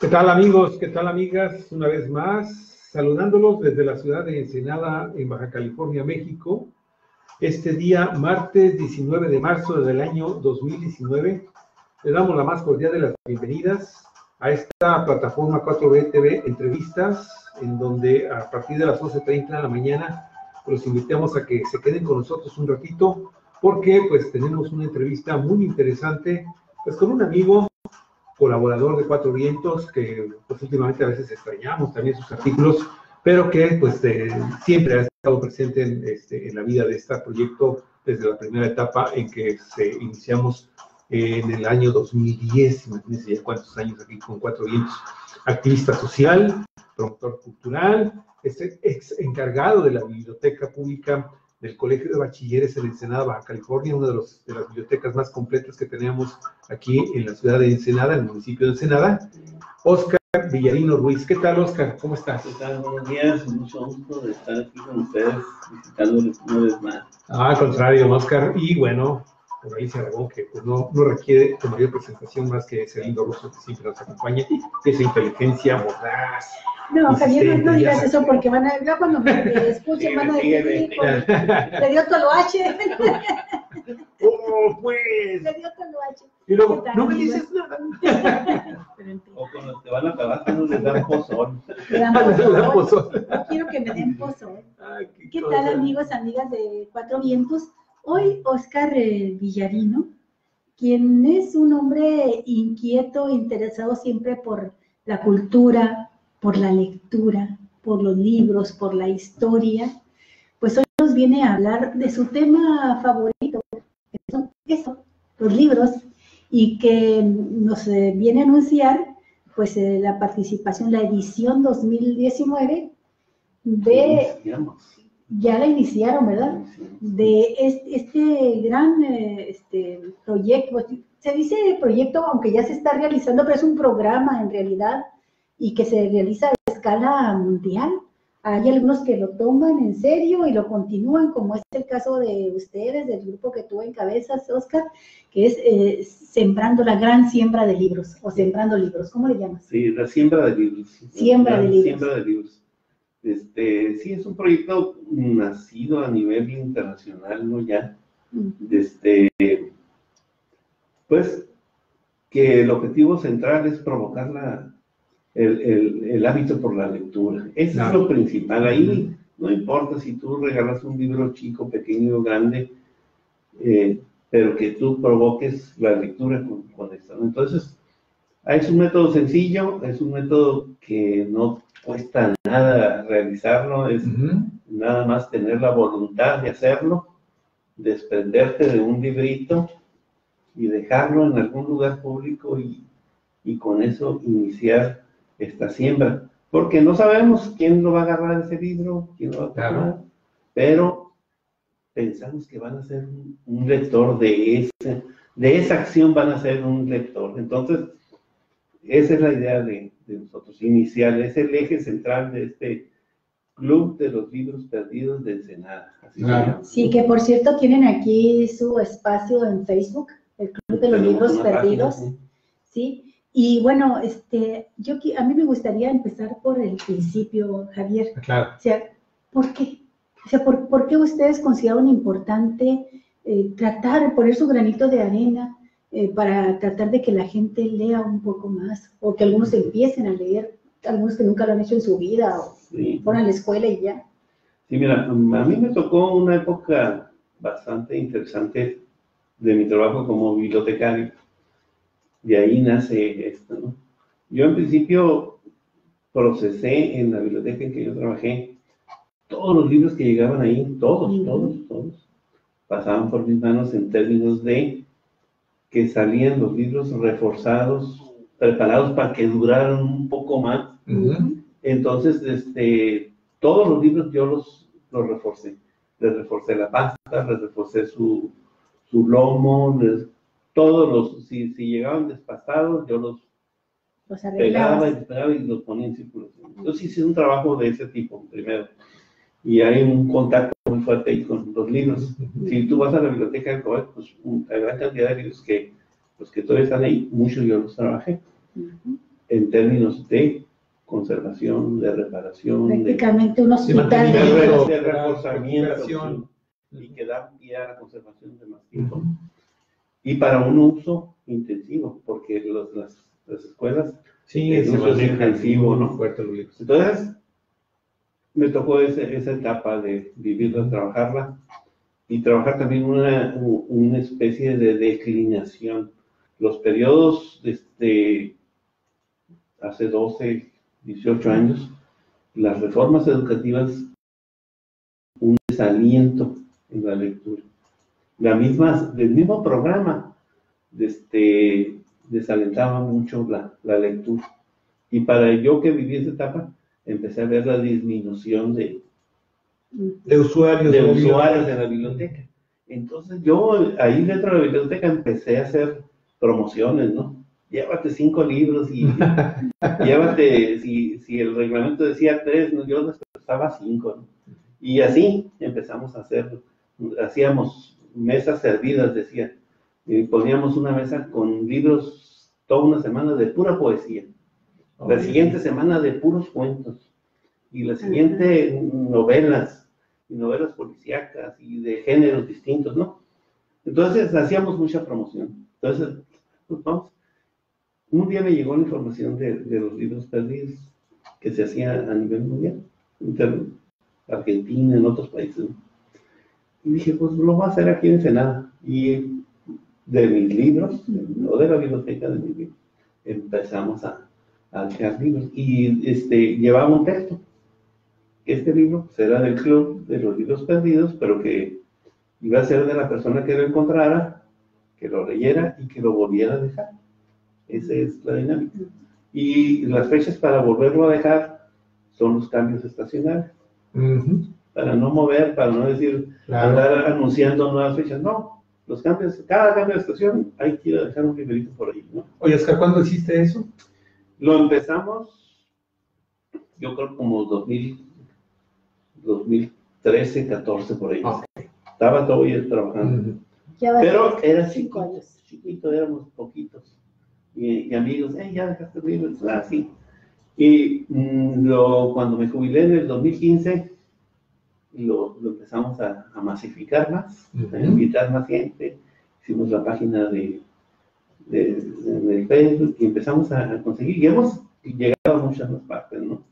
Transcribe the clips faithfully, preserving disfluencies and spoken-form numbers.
¿Qué tal amigos? ¿Qué tal amigas? Una vez más, saludándolos desde la ciudad de Ensenada, en Baja California, México. Este día, martes diecinueve de marzo del año dos mil diecinueve, le damos la más cordial de las bienvenidas a esta plataforma cuatro B T V Entrevistas, en donde a partir de las once treinta de la mañana los invitamos a que se queden con nosotros un ratito, porque pues tenemos una entrevista muy interesante, pues con un amigo, colaborador de Cuatro Vientos, que pues últimamente a veces extrañamos también sus artículos, pero que pues eh, siempre ha estado presente en, este, en la vida de este proyecto desde la primera etapa en que se iniciamos eh, en el año dos mil diez, imagínense ya cuántos años aquí con Cuatro Vientos. Activista social, promotor cultural, es ex encargado de la biblioteca pública del Colegio de Bachilleres en Ensenada, Baja California, una de, los, de las bibliotecas más completas que tenemos aquí en la ciudad de Ensenada, en el municipio de Ensenada. Óscar Villarino Ruiz. ¿Qué tal, Óscar? ¿Cómo estás? ¿Qué tal? Buenos días, mucho gusto de estar aquí con ustedes, visitándoles una vez más. Ah, al contrario, Óscar. Y bueno, por ahí se Aragón, que pues, no, no requiere de mayor presentación más que ese lindo ruso que siempre nos acompaña, esa inteligencia mordaz. No, Javier, no, no digas eso porque van a, ya cuando me escuchen van a decir, le dio toloache. ¡Oh, pues! Le dio toloache. Y luego, no me dices nada. O cuando te van a acabar, no les dan pozón. Le dan pozón. No quiero que me den pozón. Ay, qué ¿Qué cosa. tal, amigos, amigas de Cuatro Vientos? Hoy, Óscar eh, Villarino, quien es un hombre inquieto, interesado siempre por la cultura, por la lectura, por los libros, por la historia, pues hoy nos viene a hablar de su tema favorito, que son eso, los libros, y que nos eh, viene a anunciar pues eh, la participación, la edición dos mil diecinueve de... Ya la iniciaron, ¿verdad? De este, este gran eh, este, proyecto, se dice proyecto, aunque ya se está realizando, pero es un programa en realidad, y que se realiza a escala mundial. Hay algunos que lo toman en serio y lo continúan, como es el caso de ustedes, del grupo que tú encabezas, Óscar, que es eh, Sembrando la Gran Siembra de Libros, o Sembrando Libros, ¿cómo le llamas? Sí, la siembra de libros. Siembra de libros. Siembra de libros. Este, sí, es un proyecto nacido a nivel internacional, ¿no? Ya, este, pues, que el objetivo central es provocar la, el, el, el hábito por la lectura. Eso claro. Es lo principal. Ahí no importa si tú regalas un libro chico, pequeño o grande, eh, pero que tú provoques la lectura con, con esto, ¿no? Entonces, es un método sencillo, es un método que no cuesta nada realizarlo, es uh-huh. nada más tener la voluntad de hacerlo, desprenderte de un librito y dejarlo en algún lugar público y, y con eso iniciar esta siembra. Porque no sabemos quién lo va a agarrar ese libro, quién lo va a agarrar, claro. Pero pensamos que van a ser un, un lector de, ese, de esa acción, van a ser un lector. Entonces, esa es la idea de, de nosotros, iniciar, es el eje central de este Club de los Libros Perdidos de Ensenada. Así claro. Sí, que por cierto tienen aquí su espacio en Facebook, el Club de los Tenemos Libros Perdidos, página, ¿sí? ¿sí? Y bueno, este, yo a mí me gustaría empezar por el principio, Javier. Claro. O sea, ¿por qué? O sea, ¿por, por qué ustedes consideran importante eh, tratar, poner su granito de arena Eh, para tratar de que la gente lea un poco más, o que algunos empiecen a leer, algunos que nunca lo han hecho en su vida, o sí. fueron a la escuela y ya? Sí, mira, a mí me tocó una época bastante interesante de mi trabajo como bibliotecario, de ahí nace esto, ¿no? Yo en principio procesé en la biblioteca en que yo trabajé todos los libros que llegaban ahí, todos, uh-huh. todos, todos, pasaban por mis manos en términos de que salían los libros reforzados, preparados para que duraran un poco más. Uh-huh. Entonces, este, todos los libros yo los, los reforcé. Les reforcé la pasta, les reforcé su, su lomo, les, todos los, si, si llegaban despastados, yo los, los pegaba y pegaba y los ponía en circulación. Entonces hice un trabajo de ese tipo, primero. Y hay un contacto muy fuerte ahí con los libros. Uh-huh. Si tú vas a la biblioteca del Cobac, pues una gran cantidad de libros que, los que todavía están ahí, muchos yo los trabajé. Uh-huh. en términos de conservación, de reparación, prácticamente un de, hospital de, de, de, de reforzamiento y que da pie a la conservación de más tiempo. Uh-huh. Y para un uso intensivo, porque los, las, las escuelas sí, es un uso intensivo, ¿no? Fuerte los libros. Entonces, me tocó ese, esa etapa de vivirla, trabajarla, y trabajar también una, una especie de declinación. Los periodos, este, hace doce, dieciocho años, las reformas educativas, un desaliento en la lectura. La misma, del mismo programa, este, desalentaba mucho la, la lectura. Y para yo que viví esa etapa, empecé a ver la disminución de, de usuarios, de, de usuarios de la biblioteca. Entonces yo ahí dentro de la biblioteca empecé a hacer promociones, ¿no? Llévate cinco libros y llévate, si, si el reglamento decía tres, ¿no? Yo les prestaba cinco, ¿no? Y así empezamos a hacer, hacíamos mesas servidas, decía, y poníamos una mesa con libros toda una semana de pura poesía, oh, la siguiente semana de puros cuentos, y la siguiente novelas, y novelas policíacas, y de géneros distintos, ¿no? Entonces hacíamos mucha promoción. Entonces, pues vamos. Un día me llegó la información de, de los libros perdidos que se hacía a nivel mundial, en Argentina, en otros países, ¿no? Y dije, pues lo voy a hacer aquí en Ensenada. Y de mis libros, no de la biblioteca, de mis libros, empezamos a, a dejar libros. Y este, llevaba un texto. Este libro pues, era del club de los libros perdidos, pero que iba a ser de la persona que lo encontrara, que lo leyera y que lo volviera a dejar. Esa es la dinámica. Y las fechas para volverlo a dejar son los cambios estacionales. Uh-huh. Para no mover, para no decir, claro, andar anunciando nuevas fechas. No, los cambios, cada cambio de estación hay que ir a dejar un librito por ahí, ¿no? Oye, Oscar, ¿cuándo hiciste eso? Lo empezamos, yo creo como dos mil, dos mil trece, catorce por ahí. Okay. Estaba todavía trabajando. Uh-huh. Pero era chiquito, chiquito, éramos poquitos. Y, y amigos, eh, ya dejaste el libro, ah, sí. Y mmm, lo, cuando me jubilé en el dos mil quince, lo, lo empezamos a, a masificar más, uh-huh, a invitar más gente. Hicimos la página de, de, de, de Facebook y empezamos a, a conseguir, y hemos llegado a muchas más partes, ¿no?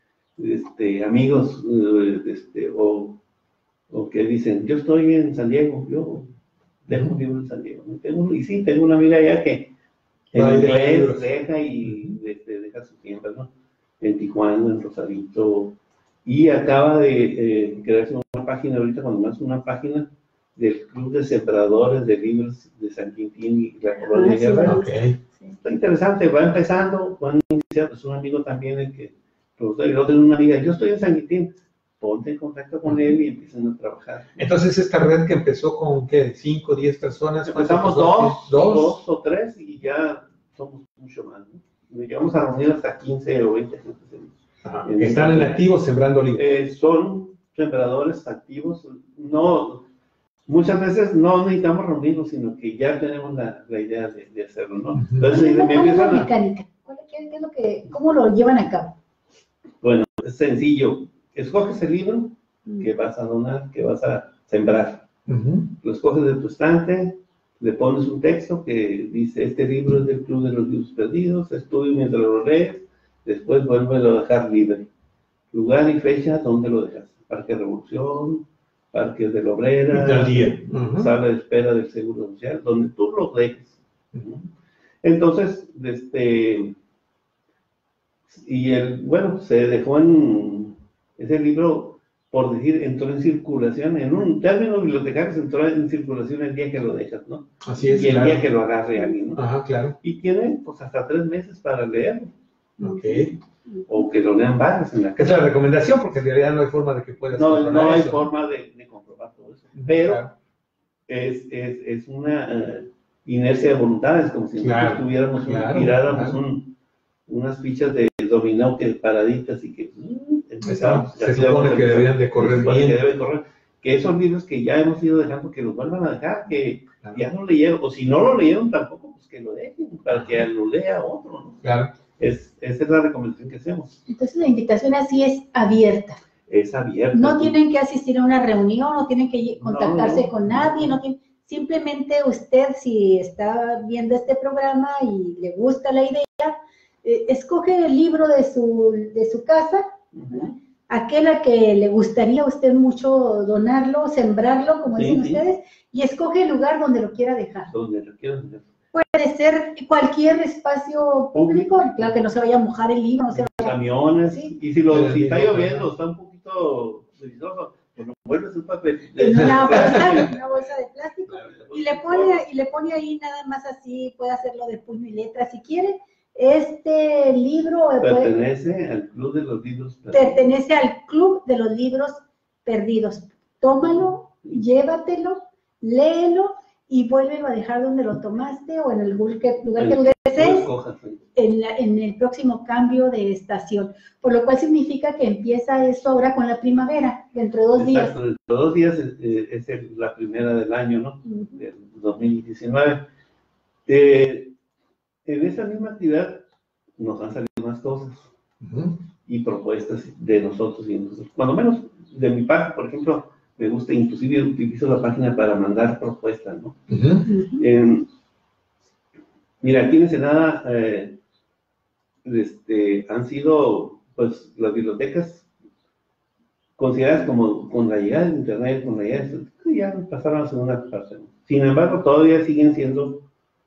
Este, amigos, este, o, o que dicen, yo estoy en San Diego, yo dejo un libro en San Diego. Tengo, y sí, tengo una amiga allá que en no, inglés deja y de, de, deja su tiempo, ¿no? En Tijuana, en Rosarito, y acaba de eh, crearse una página ahorita, cuando más una página del Club de Sembradores de Libros de San Quintín y la Colonia de Guerrero. Okay. Está interesante, va empezando, van iniciando, es un amigo también el que, yo tengo una amiga, yo estoy en San Quintín, ponte en contacto con él y empiezan a trabajar. Entonces, esta red que empezó con, ¿qué? ¿cinco, diez personas? Empezamos dos, dos, dos o tres y ya somos mucho más, ¿no? Llegamos a reunir hasta quince o veinte gente. Ajá, en están en activos sembrando libros. Eh, son sembradores activos. No, muchas veces no necesitamos reunirnos, sino que ya tenemos la, la idea de, de hacerlo, ¿no? Uh-huh. Entonces, ¿Cuál, ¿cuál es la mecánica? ¿Cuál, qué, qué es lo que, ¿Cómo lo llevan a cabo? Bueno, es sencillo. Escoges el libro que vas a donar, que vas a sembrar. Uh-huh. Lo escoges de tu estante, le pones un texto que dice, este libro es del Club de los Libros Perdidos, estudio mientras lo lees, después vuélvelo a dejar libre. Lugar y fecha, ¿dónde lo dejas? Parque Revolución, Parque de la Obrera, uh-huh, sala de espera del Seguro Social, donde tú lo dejes. Uh-huh. Entonces, este, y el, bueno, se dejó en ese libro, por decir, entró en circulación, en un término bibliotecario, entró en circulación el día que lo dejas, ¿no? Así es, y el claro, día que lo agarre alguien, ¿no? Ajá, claro. Y tiene, pues, hasta tres meses para leerlo. Ok. O que lo lean varios en la casa. Es la recomendación, porque en realidad no hay forma de que puedas no, comprobar no hay eso. forma de, de comprobar todo eso. Pero claro, es, es, es una uh, inercia de voluntades, como si claro, nosotros tuviéramos, claro, un, tiráramos claro. un, unas fichas de dominó que paraditas y que uh, empezamos. Se supone que deberían de correr bien. Que deben correr. Que esos libros que ya hemos ido dejando, que los vuelvan a dejar, que claro, ya no leyeron, o si no lo leyeron tampoco, pues que lo dejen, para que lo lea otro, ¿no? Claro. Es, esa es la recomendación que hacemos. Entonces la invitación así es abierta. Es abierta. No tienen que asistir a una reunión, no tienen que contactarse no, no, con nadie, no tienen, simplemente usted, si está viendo este programa y le gusta la idea, eh, escoge el libro de su, de su casa, uh-huh. aquel a que le gustaría a usted mucho donarlo, sembrarlo, como sí, dicen sí. ustedes, y escoge el lugar donde lo quiera dejar. Donde lo quiera dejar. Puede ser cualquier espacio público, claro que no se vaya a mojar el libro, no se vaya... Camiones, sí. y si, lo, si está lloviendo, está un poquito delicioso, pues lo vuelves un papel. En una bolsa, en una bolsa de plástico, y le pone, y le pone ahí nada más así, puede hacerlo de puño y letra si quiere. Este libro pertenece puede, al Club de los Libros Perdidos. Pertenece al Club de los Libros Perdidos. Tómalo, llévatelo, léelo y vuélvelo a dejar donde lo tomaste o en el lugar que, lugar que tú desees en, la, en el próximo cambio de estación. Por lo cual significa que empieza esto ahora con la primavera, dentro de dos Exacto, días. Dentro de dos días es, es el, la primera del año, ¿no? Uh-huh. Del dos mil diecinueve. Eh, en esa misma actividad nos han salido más cosas uh-huh. y propuestas de nosotros y de nosotros. Cuando menos de mi parte, por ejemplo, me gusta, inclusive utilizo la página para mandar propuestas, ¿no? Uh-huh. eh, mira, aquí en Ensenada eh, este, han sido, pues, las bibliotecas consideradas como, con la llegada de Internet, con la llegada de, ya pasaron a la segunda parte. Sin embargo, todavía siguen siendo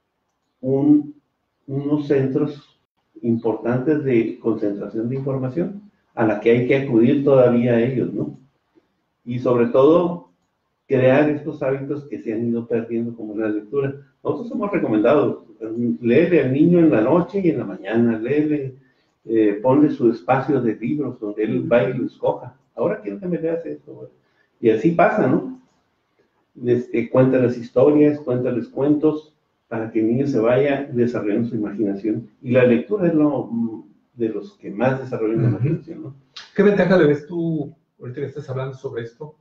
un, unos centros importantes de concentración de información a la que hay que acudir todavía a ellos, ¿no? Y sobre todo, crear estos hábitos que se han ido perdiendo, como la lectura. Nosotros hemos recomendado, léele al niño en la noche y en la mañana, léele, eh, ponle su espacio de libros donde él va y lo escoja. Ahora quiero que me leas esto, güey. Y así pasa, ¿no? Este, cuéntales historias, cuéntales cuentos, para que el niño se vaya desarrollando su imaginación. Y la lectura es lo de los que más desarrollan uh-huh. la imaginación, ¿no? ¿Qué ventaja le ves tú, ahorita que estás hablando sobre esto,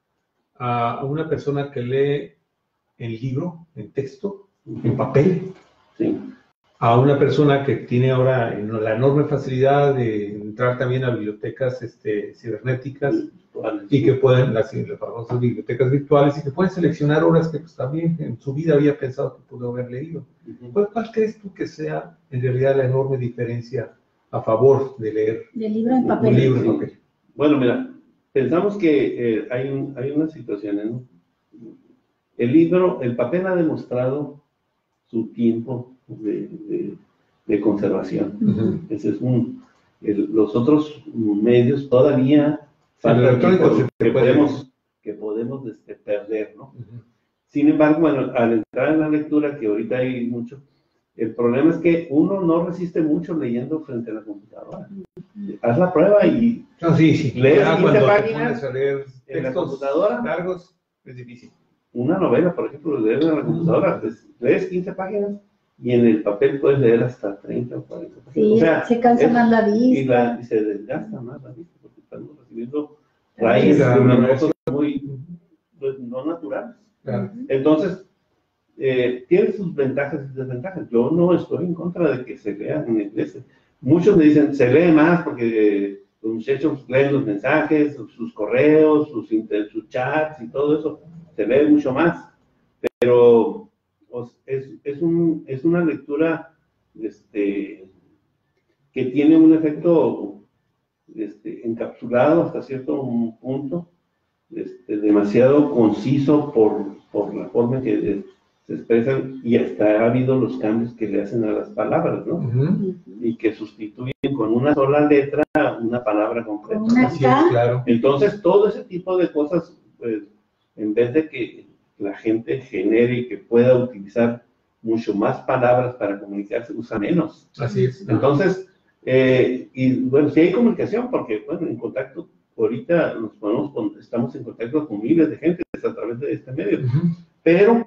a una persona que lee en libro, en texto, uh-huh. en papel? Sí. A una persona que tiene ahora la enorme facilidad de entrar también a bibliotecas este, cibernéticas virtuales, y que pueden, las, las famosas bibliotecas virtuales, y que pueden seleccionar obras que pues, también en su vida había pensado que pudo haber leído. Uh-huh. ¿Cuál, ¿Cuál crees tú que sea en realidad la enorme diferencia a favor de leer de libro en papel? Un libro en papel. Bueno, mira, pensamos que eh, hay, un, hay unas situaciones, ¿no? El libro, el papel ha demostrado su tiempo de, de, de conservación. Uh-huh. Ese es un, el, los otros medios todavía faltan que, que podemos, que podemos este, perder, ¿no? Uh-huh. Sin embargo, bueno, al entrar en la lectura, que ahorita hay mucho, el problema es que uno no resiste mucho leyendo frente a la computadora. Uh-huh. Haz la prueba y no, sí, sí. lees quince páginas a leer en la computadora. Largos es difícil. Una novela, por ejemplo, leer en la computadora, pues, lees quince páginas y en el papel puedes leer hasta treinta o cuarenta páginas. Sí, o sea, se cansa es, más la vista. Y, la, y se desgasta más la vista porque estamos recibiendo raíces de muy pues, no naturales. Claro. Entonces, eh, tiene sus ventajas y desventajas. Yo no estoy en contra de que se lea en inglés. Muchos me dicen, se lee más porque eh, los muchachos leen los mensajes, sus correos, sus, sus chats y todo eso. Se lee mucho más, pero pues, es, es, un, es una lectura este, que tiene un efecto este, encapsulado hasta cierto punto, este, demasiado conciso por, por la forma en que se expresan y hasta ha habido los cambios que le hacen a las palabras, ¿no? Uh-huh. Y que sustituyen con una sola letra una palabra completa. Una Así es, claro. Entonces, todo ese tipo de cosas, pues, en vez de que la gente genere y que pueda utilizar mucho más palabras para comunicarse, usa menos. Así es. Entonces, eh, y bueno, sí hay comunicación, porque, bueno, en contacto, ahorita nos ponemos con, estamos en contacto con miles de gente a través de este medio, uh-huh. pero,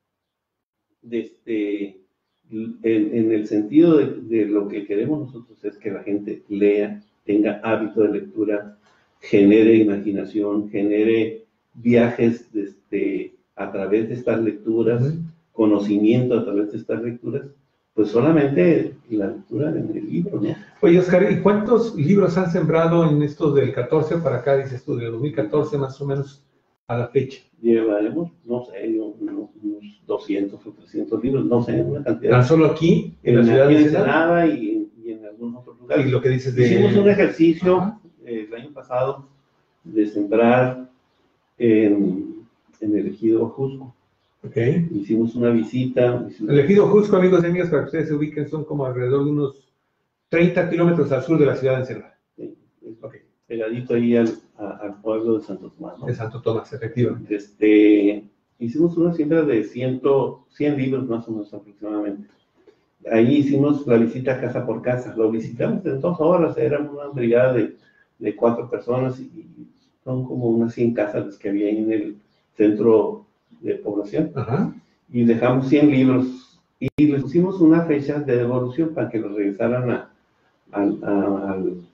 este, en, en el sentido de, de lo que queremos nosotros es que la gente lea, tenga hábito de lectura, genere imaginación, genere viajes desde, a través de estas lecturas, uh-huh. conocimiento a través de estas lecturas, pues solamente la lectura en el libro, ¿no? Oye, Oscar, ¿y cuántos libros han sembrado en estos del catorce para acá, dices tú, del dos mil catorce más o menos a la fecha? Llevaremos, no sé, unos, unos doscientos o trescientos libros, no sé, una cantidad. ¿Tan solo aquí, en, en la ciudad de Ensenada y, y en algunos otros lugares? Y lo que dices de... Hicimos un ejercicio eh, el año pasado de sembrar en, en el ejido Jusco. Okay. Hicimos una visita. Hicimos... El ejido Jusco, amigos y amigas, para que ustedes se ubiquen, son como alrededor de unos treinta kilómetros al sur de la ciudad de Ensenada. Sí, okay. Pegadito ahí al, a, al pueblo de Santo Tomás, ¿no? De Santo Tomás, efectivamente. Este, hicimos una siembra de cien, cien libros más o menos aproximadamente. Ahí hicimos la visita casa por casa. Lo visitamos en dos horas, éramos una brigada de, de cuatro personas y son como unas cien casas las que había ahí en el centro de población. Ajá. Y dejamos cien libros y les pusimos una fecha de devolución para que los regresaran a, a, a,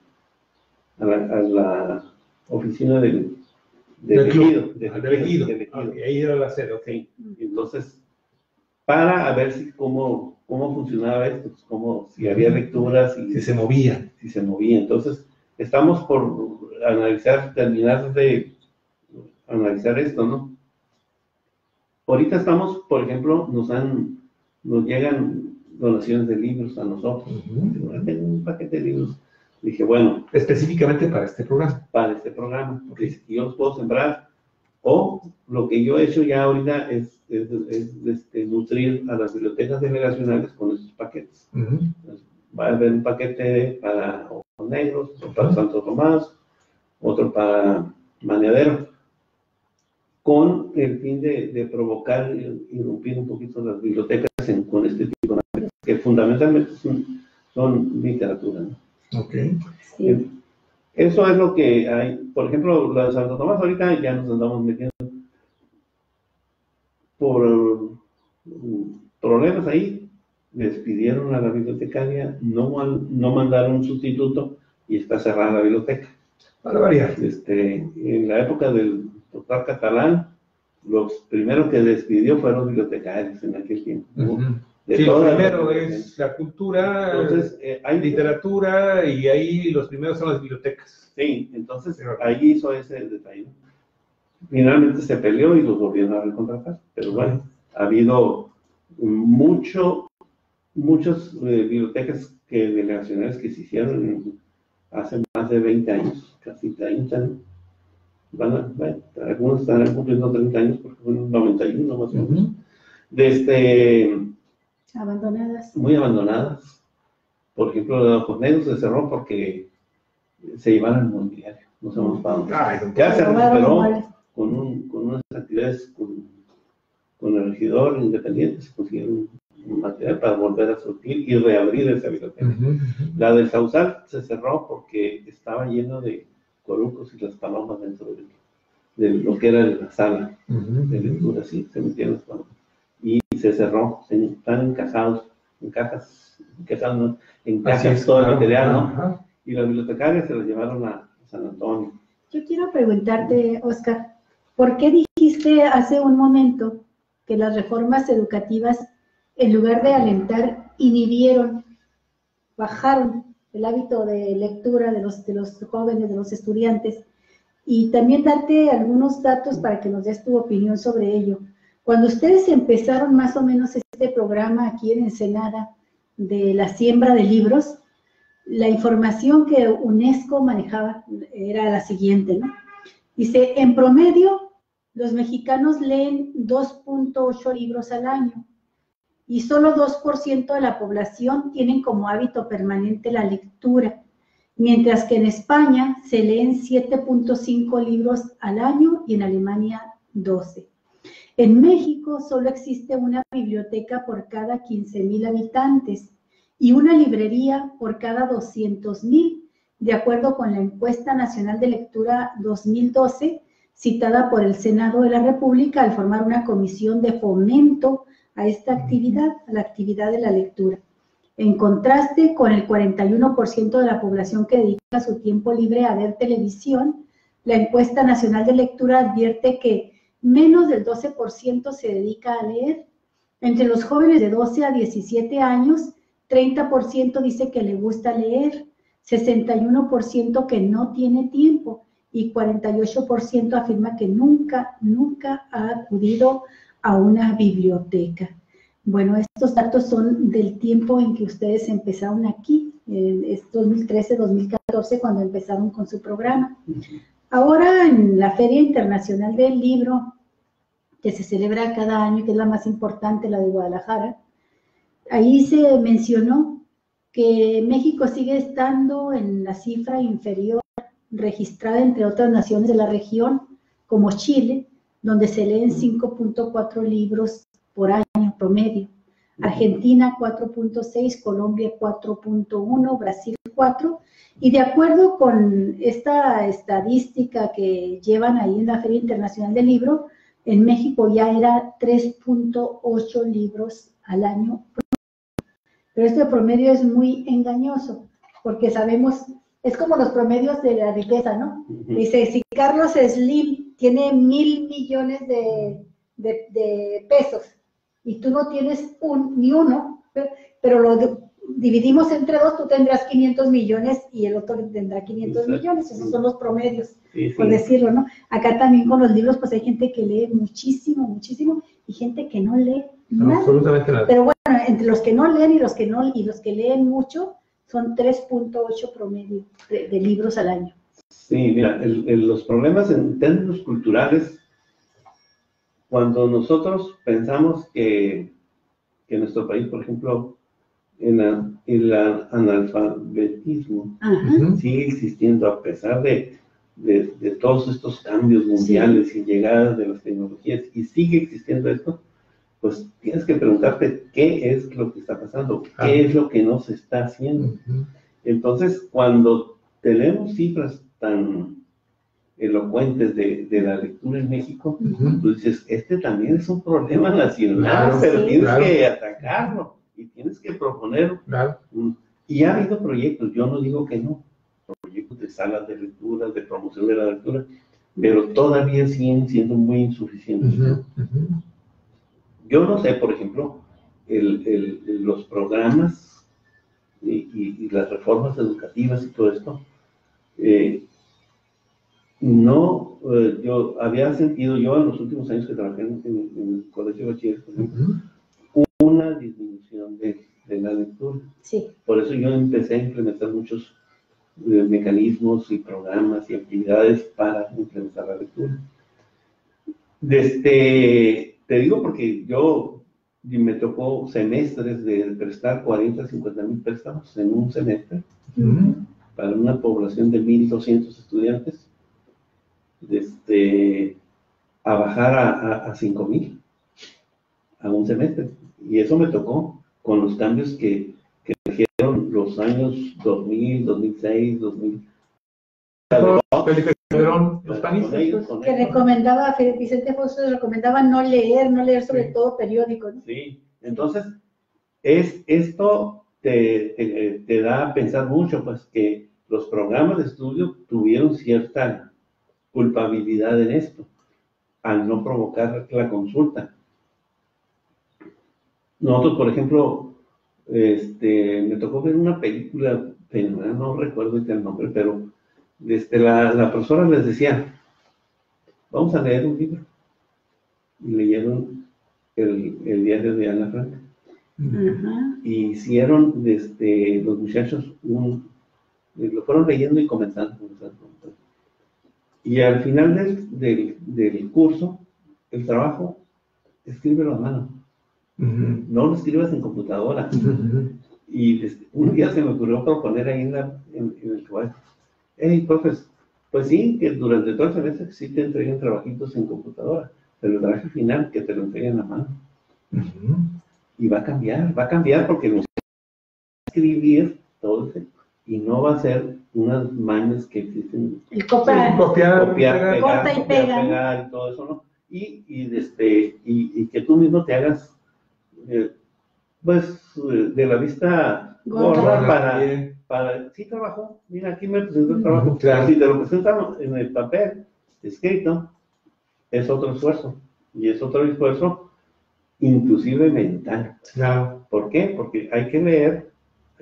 a, la, a la oficina del, del ejido. Del ejido. Okay, ahí era la sede, ok. Entonces, para ver si cómo, cómo funcionaba esto, pues, cómo, si había lecturas, y, si se movía. Si se movía. Entonces, estamos por analizar, terminar de analizar esto, ¿no? Ahorita estamos, por ejemplo, nos han, nos llegan donaciones de libros a nosotros. Uh-huh. Tengo un paquete de libros. Dije, bueno. Específicamente para este programa. Para este programa. Porque okay. Si yo los puedo sembrar. O lo que yo he hecho ya ahorita es, es, es, es este, nutrir a las bibliotecas delegacionales con esos paquetes. Uh-huh. Entonces, va a haber un paquete para Ojos Negros, otro para uh-huh. Santo Tomás, otro para Maneadero, con el fin de, de provocar y irrumpir un poquito las bibliotecas en, con este tipo de materias, que fundamentalmente son, son literatura, ¿no? Ok. Sí. Eso es lo que hay. Por ejemplo, la de Santo Tomás ahorita ya nos andamos metiendo por problemas ahí. Despidieron a la bibliotecaria, no, no mandaron un sustituto y está cerrada la biblioteca. Para variar. Este, en la época del doctor Catalán, los primeros que despidió fueron los bibliotecarios en aquel tiempo. Uh-huh. De sí, lo primero es la cultura, entonces, eh, hay literatura y ahí los primeros son las bibliotecas. Sí, entonces pero, ahí hizo ese detalle. Finalmente se peleó y los volvieron a recontratar. Pero uh-huh. Bueno, ha habido mucho, muchas eh, bibliotecas que, delegacionales que se hicieron hace más de veinte años, casi treinta, ¿no? Van a, bueno, algunos estarán cumpliendo treinta años porque fue en noventa y uno más o menos. Uh-huh. Desde, abandonadas. Muy abandonadas. Por ejemplo, la de Ojos Negros se cerró porque se llevaron al mobiliario. No sabemos para dónde. Ay, ya se recuperó con, un, con unas actividades con, con el regidor independiente, se consiguieron un material para volver a surtir y reabrir esa biblioteca. Uh-huh, uh-huh. La del Sausal se cerró porque estaba lleno de corucos y las palomas dentro de, de lo que era la sala uh-huh. de lectura, sí, se metieron las palomas. Y se cerró, se, están encajados, en cajas, encajados, en cajas todo el material, ¿no? Uh-huh. Y las bibliotecarias se las llevaron a San Antonio. Yo quiero preguntarte, Oscar, ¿por qué dijiste hace un momento que las reformas educativas, en lugar de alentar, inhibieron, bajaron el hábito de lectura de los, de los jóvenes, de los estudiantes? Y también darte algunos datos para que nos des tu opinión sobre ello. Cuando ustedes empezaron más o menos este programa aquí en Ensenada de la siembra de libros, la información que UNESCO manejaba era la siguiente, ¿no? Dice, en promedio, los mexicanos leen dos punto ocho libros al año y solo dos por ciento de la población tienen como hábito permanente la lectura, mientras que en España se leen siete punto cinco libros al año y en Alemania doce. En México solo existe una biblioteca por cada quince mil habitantes y una librería por cada doscientos mil, de acuerdo con la Encuesta Nacional de Lectura dos mil doce, citada por el Senado de la República al formar una comisión de fomento a esta actividad, a la actividad de la lectura. En contraste con el cuarenta y uno por ciento de la población que dedica su tiempo libre a ver televisión, la Encuesta Nacional de Lectura advierte que menos del doce por ciento se dedica a leer. Entre los jóvenes de doce a diecisiete años, treinta por ciento dice que le gusta leer, sesenta y uno por ciento que no tiene tiempo y cuarenta y ocho por ciento afirma que nunca, nunca ha acudido a una biblioteca. Bueno, estos datos son del tiempo en que ustedes empezaron aquí, es dos mil trece, dos mil catorce, cuando empezaron con su programa. Ahora en la Feria Internacional del Libro, que se celebra cada año, que es la más importante, la de Guadalajara, ahí se mencionó que México sigue estando en la cifra inferior registrada entre otras naciones de la región, como Chile, donde se leen cinco punto cuatro libros por año promedio. Argentina cuatro punto seis, Colombia cuatro punto uno, Brasil cuatro, y de acuerdo con esta estadística que llevan ahí en la Feria Internacional del Libro, en México ya era tres punto ocho libros al año. Pero este promedio es muy engañoso, porque sabemos, es como los promedios de la riqueza, ¿no? Uh-huh. Dice, si Carlos Slim tiene mil millones de, de, de pesos, y tú no tienes un, ni uno, pero lo de, dividimos entre dos, tú tendrás quinientos millones y el otro tendrá quinientos millones, esos son los promedios, sí, sí. Por decirlo, ¿no? Acá también con los libros, pues hay gente que lee muchísimo, muchísimo, y gente que no lee nada. Absolutamente nada. Pero bueno, entre los que no leen y los que, no, y los que leen mucho, son tres punto ocho promedio de, de libros al año. Sí, mira, el, el, los problemas en términos culturales, cuando nosotros pensamos que, que en nuestro país, por ejemplo, en la, el analfabetismo uh-huh. sigue existiendo a pesar de, de, de todos estos cambios mundiales sí. y llegadas de las tecnologías, y sigue existiendo esto, pues tienes que preguntarte qué es lo que está pasando, qué ah. es lo que no se está haciendo. Uh-huh. Entonces, cuando tenemos cifras tan elocuentes de, de la lectura en México, uh-huh. tú dices, este también es un problema nacional, claro, pero sí, tienes claro. que atacarlo y tienes que proponer. Claro. Un, y ha habido proyectos, yo no digo que no, proyectos de salas de lectura, de promoción de la lectura, pero todavía siguen siendo muy insuficientes. Uh-huh. Uh-huh. Yo no sé, por ejemplo, el, el, los programas y, y, y las reformas educativas y todo esto, eh, no, eh, yo había sentido, yo en los últimos años que trabajé en, en, en el colegio de bachilleres, por ejemplo, uh-huh. una disminución de, de la lectura. Sí. Por eso yo empecé a implementar muchos eh, mecanismos y programas y actividades para implementar la lectura. Desde, te digo porque yo me tocó semestres de prestar cuarenta, cincuenta mil préstamos en un semestre uh-huh. para una población de mil doscientos estudiantes. Este, a bajar a, a, a cinco mil a un semestre, y eso me tocó con los cambios que, que trajeron los años dos mil, dos mil seis, dos mil. Felipe Calderón, los panistas, que recomendaba, Vicente Fox recomendaba no leer, no leer sobre sí. todo periódicos, ¿no? Sí, entonces es, esto te, te, te da a pensar mucho, pues que los programas de estudio tuvieron cierta culpabilidad en esto, al no provocar la consulta. Nosotros, por ejemplo, este, me tocó ver una película, no recuerdo el nombre, pero desde la, la profesora les decía, vamos a leer un libro. Y leyeron el, el diario de Ana Frank. Uh-huh. Y hicieron desde los muchachos, un, lo fueron leyendo y comentando, comentando, comentando. Y al final del, del, del curso, el trabajo, escríbelo a mano. Uh-huh. No lo escribas en computadora. Uh-huh. Y desde, un día se me ocurrió proponer ahí en, la, en, en el trabajo, hey, profes, pues sí, que durante todo el semestre sí te entreguen trabajitos en computadora, pero el trabajo final que te lo entreguen a mano. Uh-huh. Y va a cambiar, va a cambiar porque no va a escribir todo eso. Y no va a ser unas mañas que existen. El copiar, sí, copiar, copiar, pegar, pegar, corta y copiar, pega. pegar y todo eso, ¿no? Y, y, desde, y, y que tú mismo te hagas, eh, pues, de la vista gorda para, para, sí trabajó, mira, aquí me presentó el trabajo. Claro. Si te lo presentan en el papel, escrito, es otro esfuerzo. Y es otro esfuerzo, inclusive mental. Claro. ¿Por qué? Porque hay que leer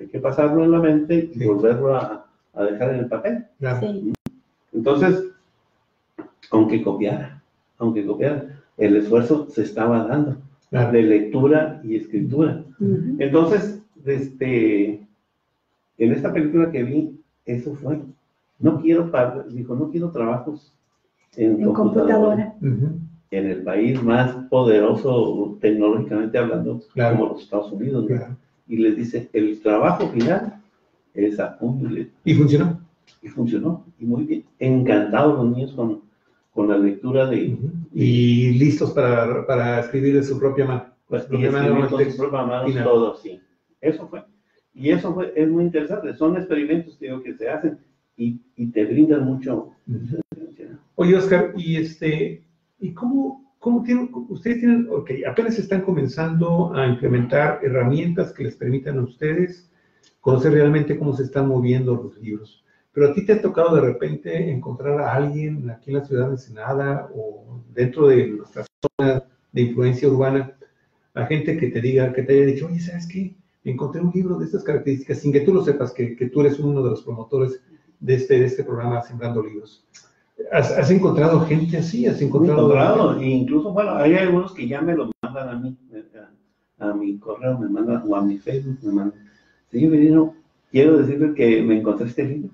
hay que pasarlo en la mente y sí. volverlo a, a dejar en el papel. Claro. Sí. Entonces, aunque copiara, aunque copiara, el esfuerzo se estaba dando, Claro. de lectura y escritura. Ujú. Entonces, este, en esta película que vi, eso fue. No quiero, par- dijo, no quiero trabajos en, En computadora. computadora. Ujú. En el país más poderoso tecnológicamente hablando, Claro. como los Estados Unidos, ¿no? Claro. Y les dice, el trabajo final es a puño y letra. ¿Y funcionó? Y funcionó, y muy bien. Encantados los niños con, con la lectura de... Ujú. Y listos para, para escribir de su propia mano. Pues, Su y propia mano, escribir el con sus texto propias manos final. todo, sí. Eso fue. Y eso fue, es muy interesante. Son experimentos, digo, que se hacen y, y te brindan mucho. Ujú. Oye, Oscar, ¿y este, y cómo, cómo tienen, ustedes tienen, ok, apenas están comenzando a implementar herramientas que les permitan a ustedes conocer realmente cómo se están moviendo los libros? Pero a ti te ha tocado de repente encontrar a alguien aquí en la ciudad de Ensenada o dentro de nuestra zona de influencia urbana, a gente que te diga, que te haya dicho, oye, ¿sabes qué? Encontré un libro de estas características, sin que tú lo sepas, que, que tú eres uno de los promotores de este, de este programa Sembrando Libros. ¿Has, has encontrado gente así? ¿Has Muy encontrado? encontrado, e incluso, bueno, hay algunos que ya me lo mandan a mí, a, a mi correo, me mandan, o a mi Facebook, me mandan. Señor Virino, quiero decirle que me encontré este libro.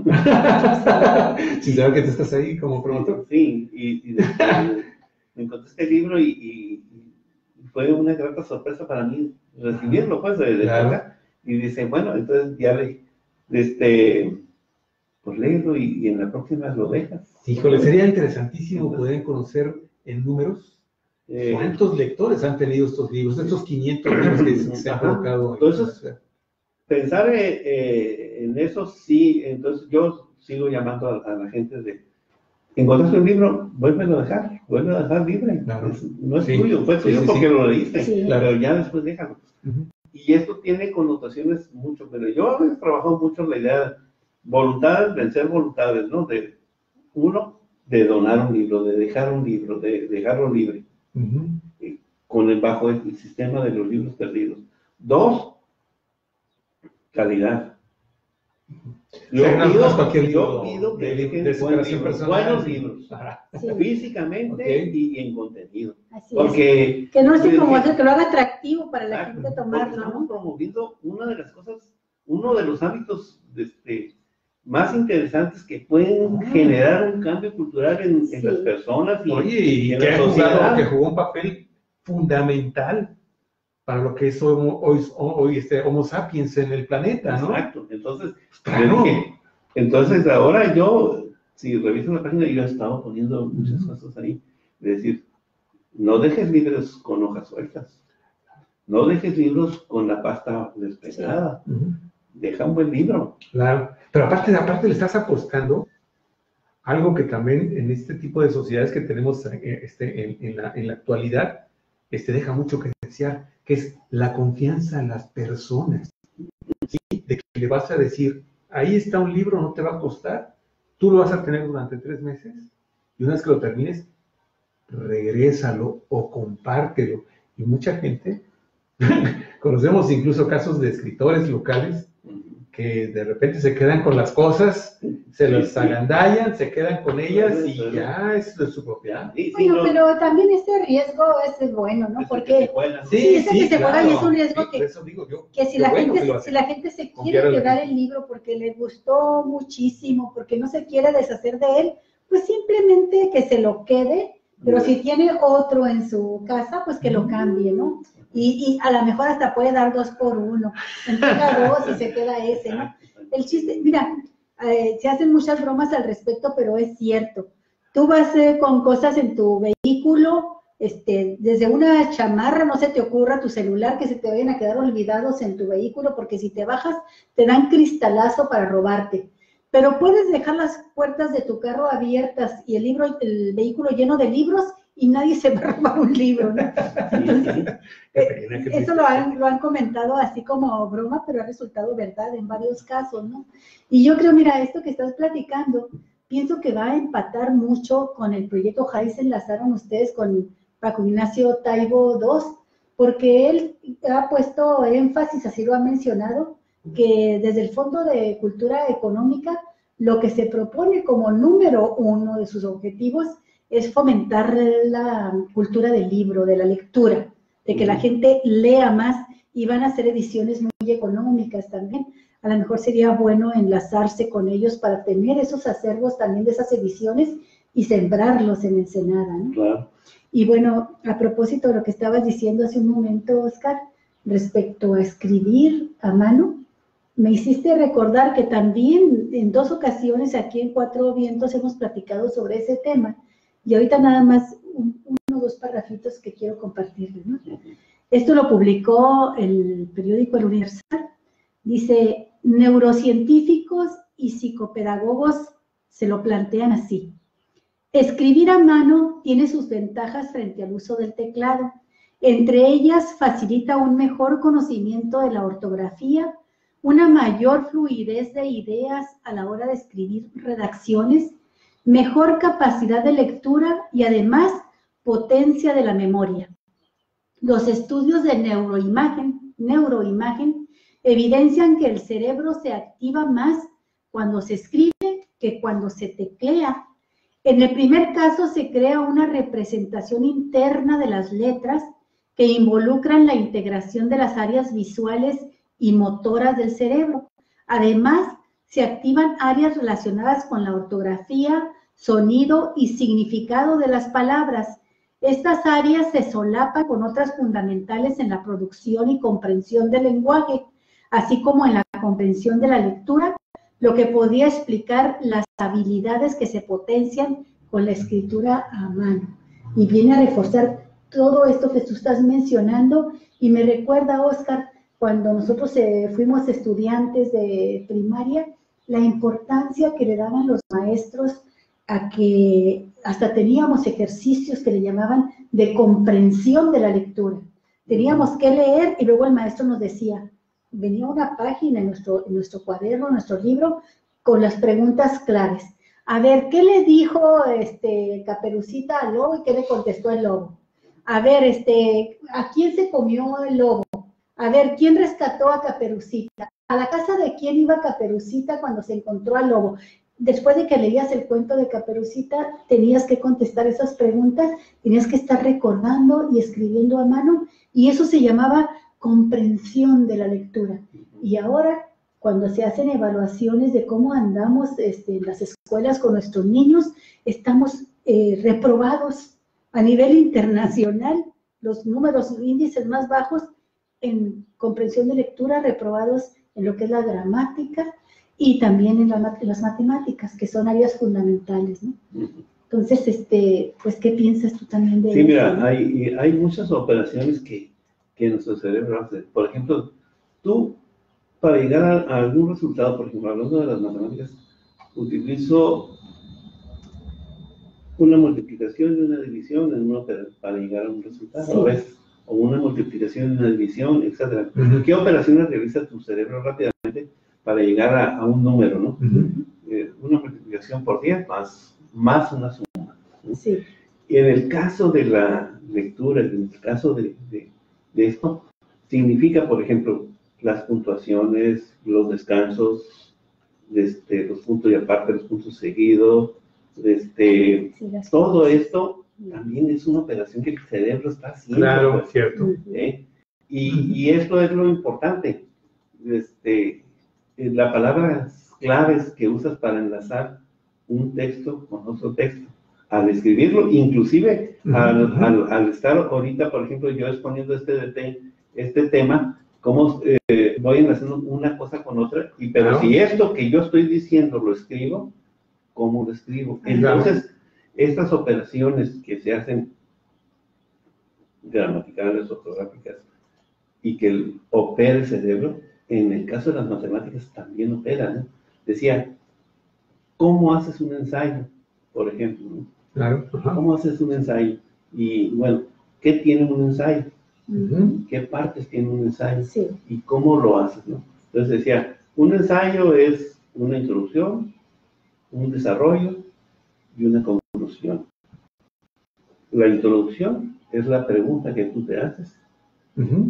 Sin saber que tú estás ahí como promotor. Sí, y, y después, me encontré este libro y, y, y fue una grata sorpresa para mí recibirlo, pues, de, de Claro. acá. Y dice, bueno, entonces ya le, este, pues léelo y, y en la próxima lo dejas. Híjole, sería interesantísimo poder conocer en números Eh, cuántos lectores han tenido estos libros, estos quinientos libros que se, se han Ajá. colocado. Entonces, pensar eh, eh, en eso sí, entonces yo sigo llamando a, a la gente de, encontraste un libro, vuélvelo a dejar, vuélvelo a dejar libre. Claro. Es- no es Sí. tuyo, fue Sí, tuyo sí, porque sí. lo leíste, Sí. pero ya después déjalo. Uh-huh. Y esto tiene connotaciones mucho, pero yo he trabajado mucho en la idea, voluntades, vencer voluntades, ¿no? De, uno, de donar un libro, de dejar un libro, de dejarlo libre, Uh-huh. eh, con el, bajo el, el sistema de los libros perdidos. Dos, calidad. Yo O sea, no, pido, no es cualquier libro yo pido que de, dejen de buen superación libro, personal. buenos libros, Ajá. Sí. físicamente Ok. y en contenido. Así Porque, es. Que no sea como porque- hacer, que lo haga atractivo para la exacto, gente porque tomarlo, estamos ¿no? promoviendo una de las cosas, uno de los hábitos este, más interesantes que pueden Ah. generar un cambio cultural en, en Sí. las personas y, Oye, y en que la ha jugado, sociedad. que jugó un papel fundamental para lo que es homo, hoy, hoy este, Homo sapiens en el planeta, ¿no? Exacto. Entonces, Claro. yo dije, entonces ahora yo, si reviso la página, yo he estado poniendo muchas cosas ahí, de decir, no dejes libros con hojas sueltas, no dejes libros con la pasta despegada, Uh-huh. deja un buen libro. Claro, pero aparte, aparte le estás apostando algo que también en este tipo de sociedades que tenemos eh, este, en, en, la, en la actualidad, este, deja mucho que desear, que es la confianza en las personas. ¿Sí? De que le vas a decir, ahí está un libro, no te va a costar, tú lo vas a tener durante tres meses, y una vez que lo termines, regrésalo o compártelo. Y mucha gente, conocemos incluso casos de escritores locales, que de repente se quedan con las cosas, se las agandallan, se quedan con ellas y ya es de su propiedad. Sí, sí, Bueno, no, pero también ese riesgo es bueno, ¿no? es Porque que se cuela, ¿no? sí, ese que se juega y es un riesgo Sí, que- por eso digo yo, que si qué la, bueno gente, que lo si hacen. la gente se Confiar quiere a la quedar gente. el libro porque le gustó muchísimo, porque no se quiere deshacer de él, pues simplemente que se lo quede, pero si tiene otro en su casa, pues que lo cambie, ¿no? Y, y a lo mejor hasta puede dar dos por uno, entrega dos y se queda ese, ¿no? El chiste, mira, eh, se hacen muchas bromas al respecto, pero es cierto. Tú vas eh, con cosas en tu vehículo, este, desde una chamarra, no se te ocurra tu celular, que se te vayan a quedar olvidados en tu vehículo, porque si te bajas, te dan cristalazo para robarte. Pero puedes dejar las puertas de tu carro abiertas y el libro, el vehículo lleno de libros y nadie se va a robar un libro, ¿no? Entonces, Qué pena, qué eso lo han, lo han comentado así como broma, pero ha resultado verdad en varios casos, ¿no? Y yo creo, mira, esto que estás platicando, pienso que va a empatar mucho con el proyecto. Ojalá y se enlazaron ustedes con Paco Ignacio Taibo segundo, porque él ha puesto énfasis, así lo ha mencionado, que desde el Fondo de Cultura Económica lo que se propone como número uno de sus objetivos es fomentar la cultura del libro, de la lectura, de que la gente lea más, y van a hacer ediciones muy económicas también. A lo mejor sería bueno enlazarse con ellos para tener esos acervos también de esas ediciones y sembrarlos en Ensenada, ¿no? Claro. Y bueno, a propósito de lo que estabas diciendo hace un momento, Oscar, respecto a escribir a mano, me hiciste recordar que también en dos ocasiones aquí en Cuatro Vientos hemos platicado sobre ese tema, y ahorita nada más un, uno o dos parrafitos que quiero compartirles, ¿no? Esto lo publicó el periódico El Universal. Dice, neurocientíficos y psicopedagogos se lo plantean así: escribir a mano tiene sus ventajas frente al uso del teclado. Entre ellas, facilita un mejor conocimiento de la ortografía, una mayor fluidez de ideas a la hora de escribir redacciones, mejor capacidad de lectura y además potencia de la memoria. Los estudios de neuroimagen, neuroimagen evidencian que el cerebro se activa más cuando se escribe que cuando se teclea. En el primer caso se crea una representación interna de las letras que involucran la integración de las áreas visuales y motoras del cerebro. Además, se activan áreas relacionadas con la ortografía, sonido y significado de las palabras. Estas áreas se solapan con otras fundamentales en la producción y comprensión del lenguaje, así como en la comprensión de la lectura, lo que podría explicar las habilidades que se potencian con la escritura a mano. Y viene a reforzar todo esto que tú estás mencionando, y me recuerda, Oscar, cuando nosotros eh, fuimos estudiantes de primaria, la importancia que le daban los maestros a que hasta teníamos ejercicios que le llamaban de comprensión de la lectura. Teníamos que leer y luego el maestro nos decía, venía una página en nuestro, en nuestro cuaderno, en nuestro libro, con las preguntas claves. A ver, ¿qué le dijo este, Caperucita al lobo y qué le contestó el lobo? A ver, este, ¿a quién se comió el lobo? A ver, ¿quién rescató a Caperucita? ¿A la casa de quién iba Caperucita cuando se encontró al lobo? Después de que leías el cuento de Caperucita, tenías que contestar esas preguntas, tenías que estar recordando y escribiendo a mano, y eso se llamaba comprensión de la lectura. Y ahora, cuando se hacen evaluaciones de cómo andamos este, en las escuelas con nuestros niños, estamos eh, reprobados a nivel internacional, los números, los índices más bajos en comprensión de lectura, reprobados en lo que es la gramática, y también en, la, en las matemáticas, que son áreas fundamentales, ¿no? Entonces, este, pues, ¿qué piensas tú también de sí, eso? Sí, mira, hay, hay muchas operaciones que, que nuestro cerebro hace. Por ejemplo, tú, para llegar a, a algún resultado, por ejemplo, hablando de las matemáticas, utilizo una multiplicación y una división en una para llegar a un resultado, sí. A veces, o una multiplicación y una división, etcétera. Uh-huh. ¿Qué operaciones realiza tu cerebro rápidamente para llegar a, a un número, ¿no? Uh-huh. eh, una multiplicación por diez más, más una suma, ¿no? Sí. Y en el caso de la lectura, en el caso de, de, de esto, significa, por ejemplo, las puntuaciones, los descansos, este, los puntos y aparte, los puntos seguidos, este, sí, todo cosas. Esto también es una operación que el cerebro está haciendo. Claro, pues, cierto. ¿eh? Y, uh-huh. y esto es lo importante. Este, la palabra claves que usas para enlazar un texto con otro texto, al escribirlo, inclusive uh-huh. al, al, al estar ahorita, por ejemplo, yo exponiendo este, este tema, cómo eh, voy enlazando una cosa con otra, y, pero claro. Si esto que yo estoy diciendo lo escribo, ¿cómo lo escribo? Entonces, estas operaciones que se hacen gramaticales, ortográficas, y que opera el cerebro, en el caso de las matemáticas también operan, ¿no? Decía, ¿cómo haces un ensayo? Por ejemplo, ¿no? Claro. Ajá. ¿Cómo haces un ensayo? Y bueno, ¿qué tiene un ensayo? Uh-huh. ¿Qué partes tiene un ensayo? Sí. ¿Y cómo lo haces, no? Entonces decía, un ensayo es una introducción, un desarrollo y una conclusión. La introducción es la pregunta que tú te haces. Uh-huh.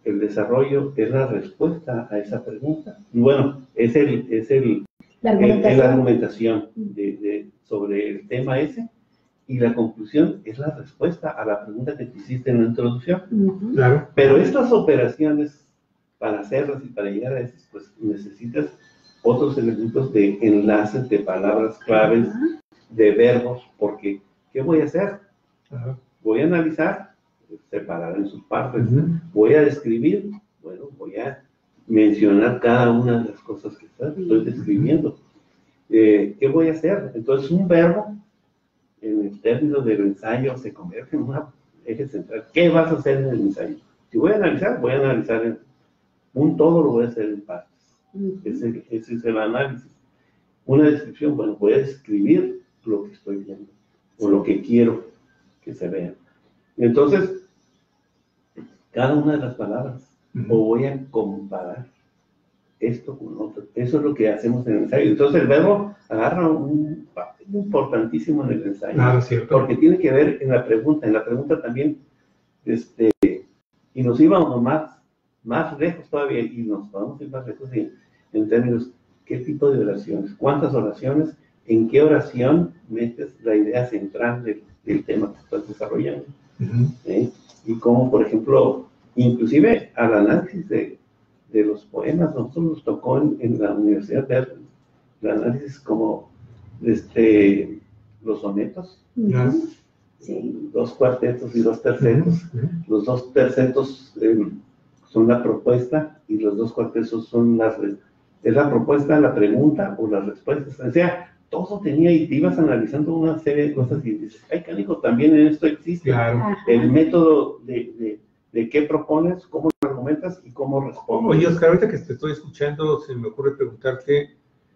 el desarrollo es la respuesta a esa pregunta. Y bueno, es el, es el, La el- argumentación. es la argumentación de, de, sobre el tema ese, y la conclusión es la respuesta a la pregunta que te hiciste en la introducción. Ujú. Claro. Pero estas operaciones, para hacerlas y para llegar a esas, pues necesitas otros elementos de enlaces, de palabras claves, Ajá. de verbos, porque ¿qué voy a hacer? Ajá. Voy a analizar, separar en sus partes. Ujú. Voy a describir, bueno, voy a mencionar cada una de las cosas que estoy describiendo. Eh, ¿Qué voy a hacer? Entonces, un verbo, en el término del ensayo, se convierte en un eje central. ¿Qué vas a hacer en el ensayo? Si voy a analizar, voy a analizar en un todo, lo voy a hacer en partes. Ujú. Ese, ese es el análisis. Una descripción, bueno, voy a describir lo que estoy viendo, o lo que quiero que se vea. Entonces, cada una de las palabras, Ujú. o voy a comparar esto con otro. Eso es lo que hacemos en el ensayo. Entonces, el verbo agarra un papel importantísimo en el ensayo. Claro, cierto. Porque tiene que ver en la pregunta. En la pregunta también, este, y nos íbamos más, más lejos todavía, y nos vamos a ir más lejos en, en términos, ¿qué tipo de oraciones? ¿Cuántas oraciones? ¿En qué oración metes la idea central del, del tema que estás desarrollando? Ujú. ¿Eh? Y cómo, por ejemplo, inclusive al análisis de, de los poemas, nosotros nos tocó en, en la Universidad de Arte, el análisis como este, los sonetos, Claro. Ujú. Sí. dos cuartetos y dos tercetos. Ujú. Ujú. Los dos tercetos eh, son la propuesta, y los dos cuartetos son las, es la propuesta, la pregunta o las respuestas. O sea, todo tenía, y te ibas analizando una serie de cosas y dices, ay, canijo, también en esto existe Claro. Ajá. el método de, de, de qué propones, cómo lo argumentas y cómo respondes. Oye, Oscar, ahorita que te estoy escuchando, se me ocurre preguntarte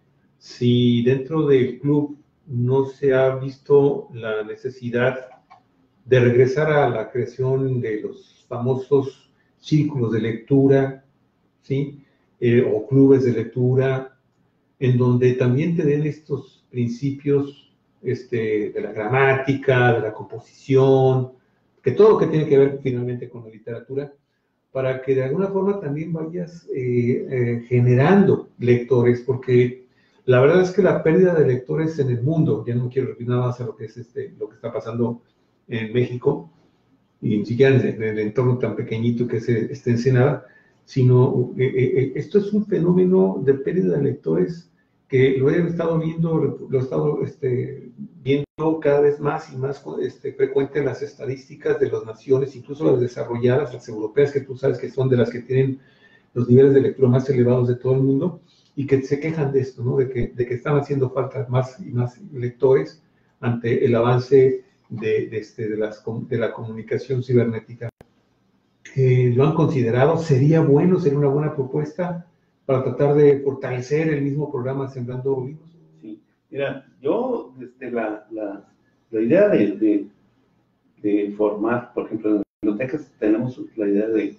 si dentro del club no se ha visto la necesidad de regresar a la creación de los famosos círculos de lectura, ¿sí? Eh, o clubes de lectura, en donde también te den estos principios este, de la gramática, de la composición, que todo lo que tiene que ver finalmente con la literatura, para que de alguna forma también vayas eh, eh, generando lectores, porque la verdad es que la pérdida de lectores en el mundo, ya no quiero repetir nada más a lo que es este, lo que está pasando en México, y ni siquiera en, en el entorno tan pequeñito que es esta Ensenada, sino eh, eh, esto es un fenómeno de pérdida de lectores que lo he estado viendo, lo he estado este, viendo cada vez más y más este, frecuente en las estadísticas de las naciones, incluso las desarrolladas, las europeas, que tú sabes que son de las que tienen los niveles de lectura más elevados de todo el mundo, y que se quejan de esto, ¿no? de, que, de que están haciendo falta más y más lectores ante el avance de, de, este, de, las, de la comunicación cibernética. Eh, ¿Lo han considerado? ¿Sería bueno, sería una buena propuesta para tratar de fortalecer el mismo programa Sembrando Vivos? Sí, mira, yo, desde la, la, la idea de, de, de formar, por ejemplo, en las bibliotecas tenemos la idea de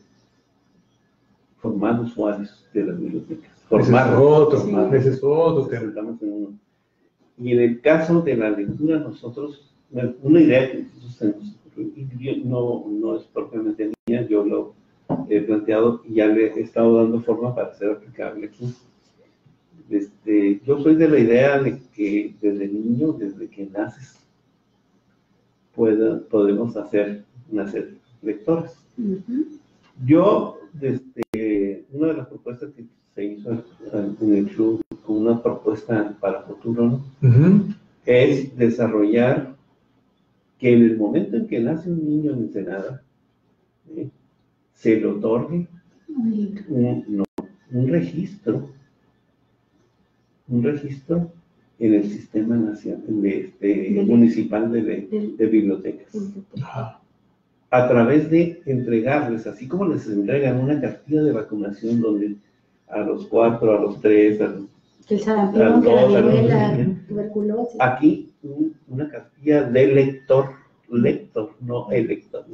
formar usuarios de las bibliotecas. Formar, ese es otro, formar, ese es otro tema. Estamos en uno. Y en el caso de la lectura, nosotros, una idea que nosotros tenemos, y no, no es propiamente mía, yo lo he planteado y ya le he estado dando forma para ser aplicable aquí. Este, yo soy de la idea de que desde niño, desde que naces, pueda, podemos hacer nacer lectores. Ujú. Yo, desde una de las propuestas que se hizo en el club, una propuesta para futuro, ¿no? Uh-huh. Es desarrollar que en el momento en que nace un niño en Ensenada, ¿eh? se le otorgue un, no, un registro, un registro en el sistema nacional, de, este, de, municipal de, de, de bibliotecas. Ajá. A través de entregarles, así como les entregan una cartilla de vacunación donde a los cuatro, a los tres, a los que el sarampión, que la viruela, la tuberculosis. Aquí un, una cartilla de lector, lector, no elector.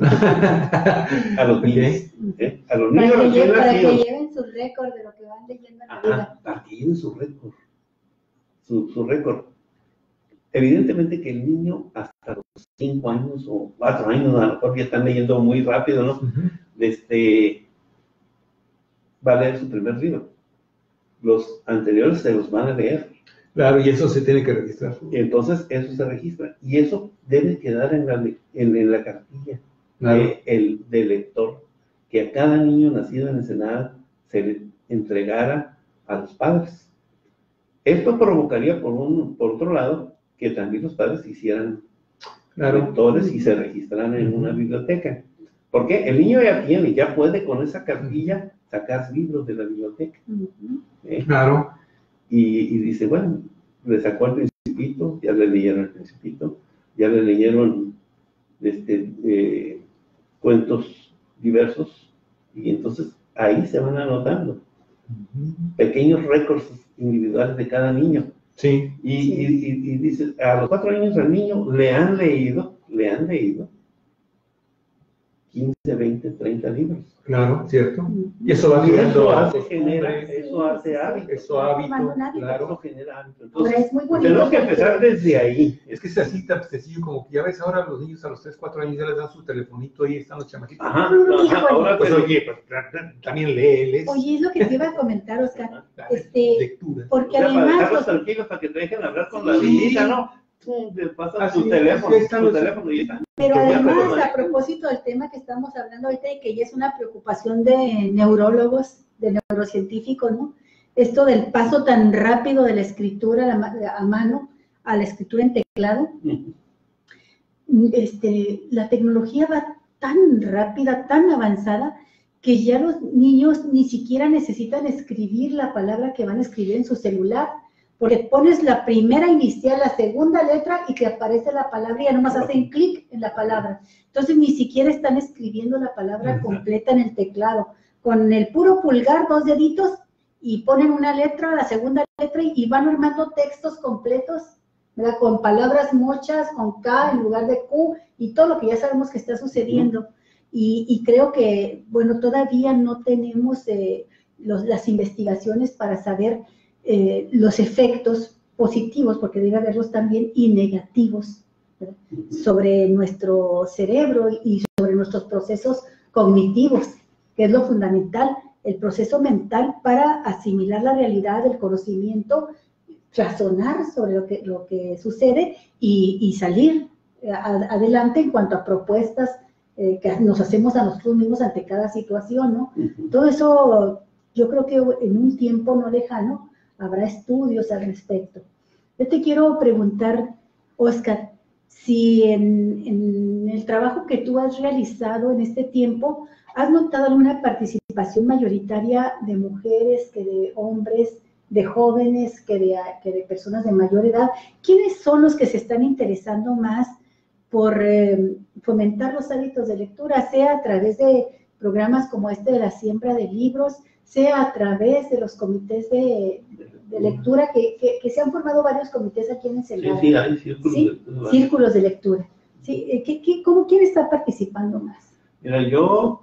A los niños. ¿eh? A los niños. Para, que, lleven, para que nacidos. lleven su récord de lo que van leyendo en la Ajá, vida. para que lleven su récord. Su, su récord. Evidentemente que el niño hasta los cinco años o cuatro años, a lo mejor ya están leyendo muy rápido, ¿no? Uh-huh. Este, va a leer su primer libro. Los anteriores se los van a leer. Claro, y eso se tiene que registrar. Y entonces eso se registra. Y eso debe quedar en la, en, en la cartilla Claro. de, el, del lector, que a cada niño nacido en Ensenada se le entregara a los padres. Esto provocaría, por, un, por otro lado, que también los padres hicieran Claro. lectores y se registraran en una biblioteca. Porque el niño ya tiene, ya puede con esa cartilla sacar libros de la biblioteca. ¿eh? Claro. Y, y dice, bueno, le sacó el Principito, ya le leyeron el Principito, ya le leyeron este, eh, cuentos diversos, y entonces ahí se van anotando uh-huh. pequeños récords individuales de cada niño. Sí. Y, sí. Y, y, y dice, a los cuatro años al niño le han leído, le han leído quince, veinte, treinta libros. Claro, cierto. Y eso va creando. Eso hace, genera, eso hace hábito. Eso hábito, claro. Eso genera hábito. Entonces, es muy bonito. Tenemos que empezar desde ahí. Es que es así tan sencillo como que ya ves ahora los niños a los tres, cuatro años ya les dan su telefonito, ahí están los chamaquitos. Ajá, ajá, ahora pues oye, pues, también léeles. Oye, es lo que te iba a comentar, Oscar. Este, lectura. Porque o sea, además. Para dejarlos tranquilos, para que te dejen hablar con la niñita, ¿no? Te pasas tu teléfono, tu teléfono y está. Pero además, a propósito del tema que estamos hablando ahorita y que ya es una preocupación de neurólogos, de neurocientíficos, ¿no? Esto del paso tan rápido de la escritura a mano a la escritura en teclado. Este, la tecnología va tan rápida, tan avanzada, que ya los niños ni siquiera necesitan escribir la palabra que van a escribir en su celular. Porque pones la primera inicial, la segunda letra y que aparece la palabra y ya nomás hacen clic en la palabra. Entonces ni siquiera están escribiendo la palabra completa en el teclado. Con el puro pulgar, dos deditos, y ponen una letra, la segunda letra, y van armando textos completos, ¿verdad? Con palabras mochas, con K en lugar de Q, y todo lo que ya sabemos que está sucediendo. Y, y creo que, bueno, todavía no tenemos eh, los, las investigaciones para saber Eh, los efectos positivos, porque debe haberlos también, y negativos, ¿verdad? Sobre nuestro cerebro y sobre nuestros procesos cognitivos, que es lo fundamental, el proceso mental para asimilar la realidad del conocimiento, razonar sobre lo que, lo que sucede y, y salir a, adelante en cuanto a propuestas eh, que nos hacemos a nosotros mismos ante cada situación, ¿no? Todo eso, yo creo que en un tiempo no lejano habrá estudios al respecto. Yo te quiero preguntar, Oscar, si en, en el trabajo que tú has realizado en este tiempo, ¿has notado alguna participación mayoritaria de mujeres, que de hombres, de jóvenes, que de, que de personas de mayor edad? ¿Quiénes son los que se están interesando más por eh, fomentar los hábitos de lectura, sea a través de programas como este de la siembra de libros, sea a través de los comités de, de lectura, que, que, que se han formado varios comités aquí en Ensenada? Sí, sí, hay círculos, ¿sí? de lectura. Círculos de lectura. ¿Sí? ¿Qué, qué, cómo, ¿Quién está participando más? Mira, yo,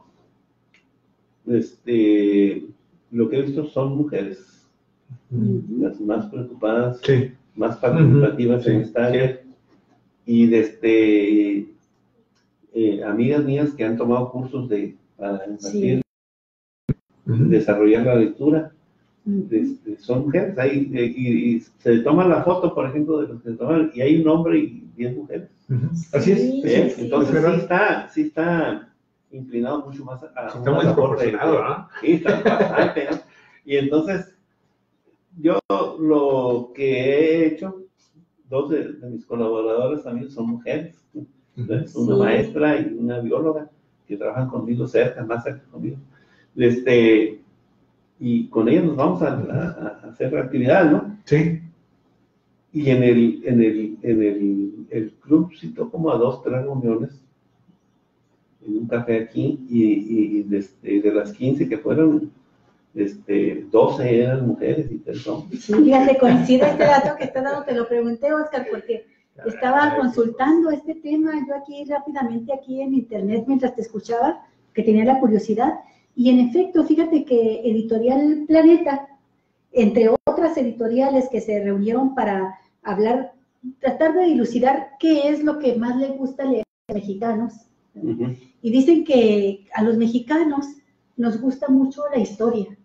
este, lo que he visto son mujeres, uh-huh. las más preocupadas, sí. más participativas uh-huh. en esta área, sí. y desde eh, amigas mías que han tomado cursos de, para impartir, sí. desarrollar la lectura, uh-huh. este, son mujeres, ahí, y, y se toma la foto, por ejemplo, de los que se toman, y hay un hombre y diez mujeres. Uh-huh. Así es. Sí, ¿Eh? sí, Entonces sí, sí está, sí está inclinado mucho más a, a está muy proporcionado, ¿no? Sí, está bastante, ¿no? Y entonces, yo lo que he hecho, dos de, de mis colaboradores también son mujeres, uh-huh. una sí. maestra y una bióloga que trabajan conmigo cerca, más cerca conmigo. Este, y con ellas nos vamos a, a, a hacer actividades, ¿no? Sí. Y en el, en el, en el, el club citó como a dos, tres reuniones en un café aquí, y, y desde, de las quince que fueron, este, doce eran mujeres y tres hombres. Sí, fíjate, coincide este dato que está dando, te lo pregunté, Oscar, porque estaba consultando este tema yo aquí rápidamente aquí en internet mientras te escuchaba, que tenía la curiosidad, y en efecto, fíjate que Editorial Planeta, entre otras editoriales que se reunieron para hablar, tratar de dilucidar qué es lo que más les gusta leer a los mexicanos. Uh-huh. Y dicen que a los mexicanos nos gusta mucho la historia,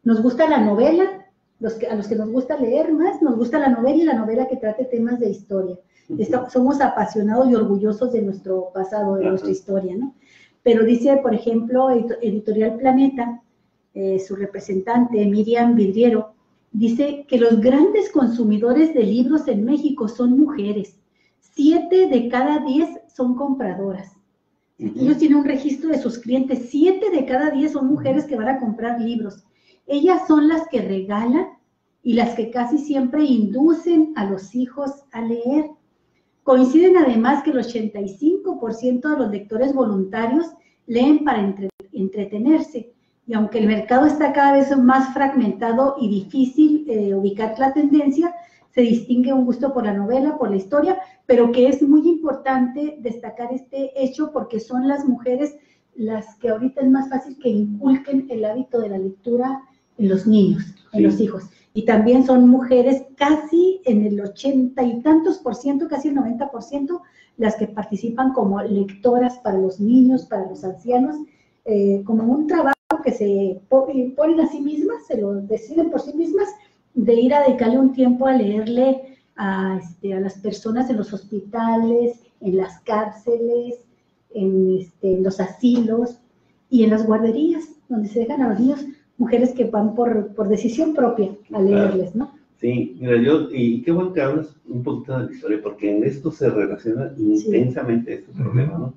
Nos gusta la novela, los que, a los que nos gusta leer más, nos gusta la novela y la novela que trate temas de historia. Estamos, somos apasionados y orgullosos de nuestro pasado, de nuestra historia, ¿no? Pero dice, por ejemplo, Editorial Planeta, eh, su representante, Miriam Vidriero, dice que los grandes consumidores de libros en México son mujeres. Siete de cada diez son compradoras. Uh-huh. Ellos tienen un registro de sus clientes. Siete de cada diez son mujeres que van a comprar libros. Ellas son las que regalan y las que casi siempre inducen a los hijos a leer. Coinciden además que el ochenta y cinco por ciento de los lectores voluntarios leen para entre, entretenerse. Y aunque el mercado está cada vez más fragmentado y difícil eh, ubicar la tendencia, se distingue un gusto por la novela, por la historia, pero que es muy importante destacar este hecho porque son las mujeres las que ahorita es más fácil que inculquen el hábito de la lectura en los niños, en sí. los hijos. Y también son mujeres casi en el ochenta y tantos por ciento, casi el noventa por ciento, las que participan como lectoras para los niños, para los ancianos, eh, como un trabajo que se ponen a sí mismas, se lo deciden por sí mismas, de ir a dedicarle un tiempo a leerle a, este, a las personas en los hospitales, en las cárceles, en, este, en los asilos y en las guarderías, donde se dejan a los niños, mujeres que van por, por decisión propia a leerles, ¿no? Sí, mira, yo, y qué bueno que hablas un poquito de la historia, porque en esto se relaciona intensamente sí. este problema, ¿no?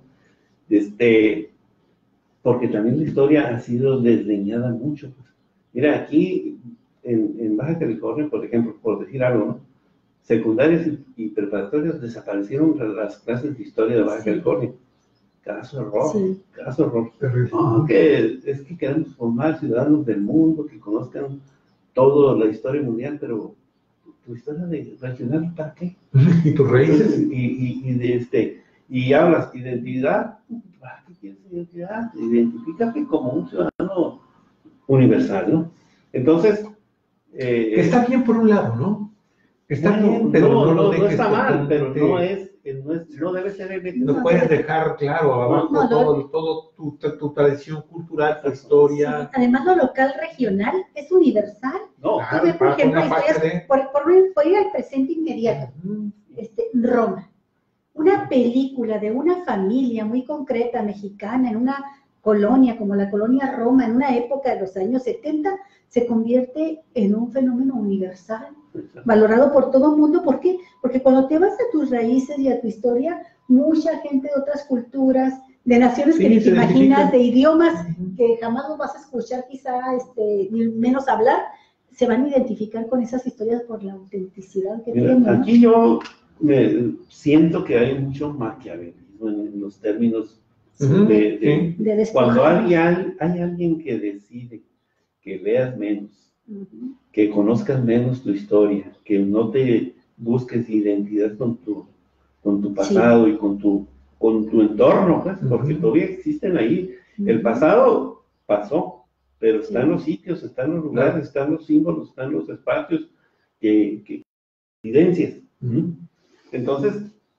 Este, porque también la historia ha sido desdeñada mucho. Pues. Mira, aquí en, en Baja California, por ejemplo, por decir algo, ¿no? Secundarias y, y preparatorias desaparecieron las clases de historia de Baja sí. California. Caso error, sí. caso error. No, que es que queremos formar ciudadanos del mundo, que conozcan toda la historia mundial, pero tu historia de regional, ¿para qué? ¿Y tus raíces? Y, y, y, de este, y hablas identidad, ¿para qué quieres identidad? Identifícate como un ciudadano universal, ¿no? Entonces... Eh, que está bien por un lado, ¿no? Está bueno, bien, pero no, no, no, no, no está mal, pero te... no es, no es, no debe ser el... No puedes dejar, claro, abajo no, no, todo, todo tu, tu tradición cultural, tu historia. Sí, además, lo local regional es universal. No, claro, por ejemplo, historias, de... por, por, por ir al presente inmediato. Uh-huh. este, Roma, una película de una familia muy concreta mexicana en una colonia como la colonia Roma, en una época de los años setenta, se convierte en un fenómeno universal, valorado por todo el mundo. ¿Por qué? Porque cuando te vas a tus raíces y a tu historia, mucha gente de otras culturas, de naciones sí, que ni te imaginas, de idiomas uh-huh. que jamás nos vas a escuchar quizá, este, ni menos hablar, se van a identificar con esas historias por la autenticidad que Mira, tienen. Aquí yo me siento que hay mucho maquiavelismo en, en los términos uh-huh. de, de, de cuando hay, hay, hay alguien que decide que leas menos, uh-huh. que conozcas menos tu historia, que no te busques identidad con tu, con tu pasado sí. y con tu, con tu entorno, pues, uh-huh. porque todavía existen ahí. Uh-huh. El pasado pasó, pero están sí. los sitios, están los lugares, uh-huh. están los símbolos, están los espacios, que, que evidencias. Uh-huh. Entonces,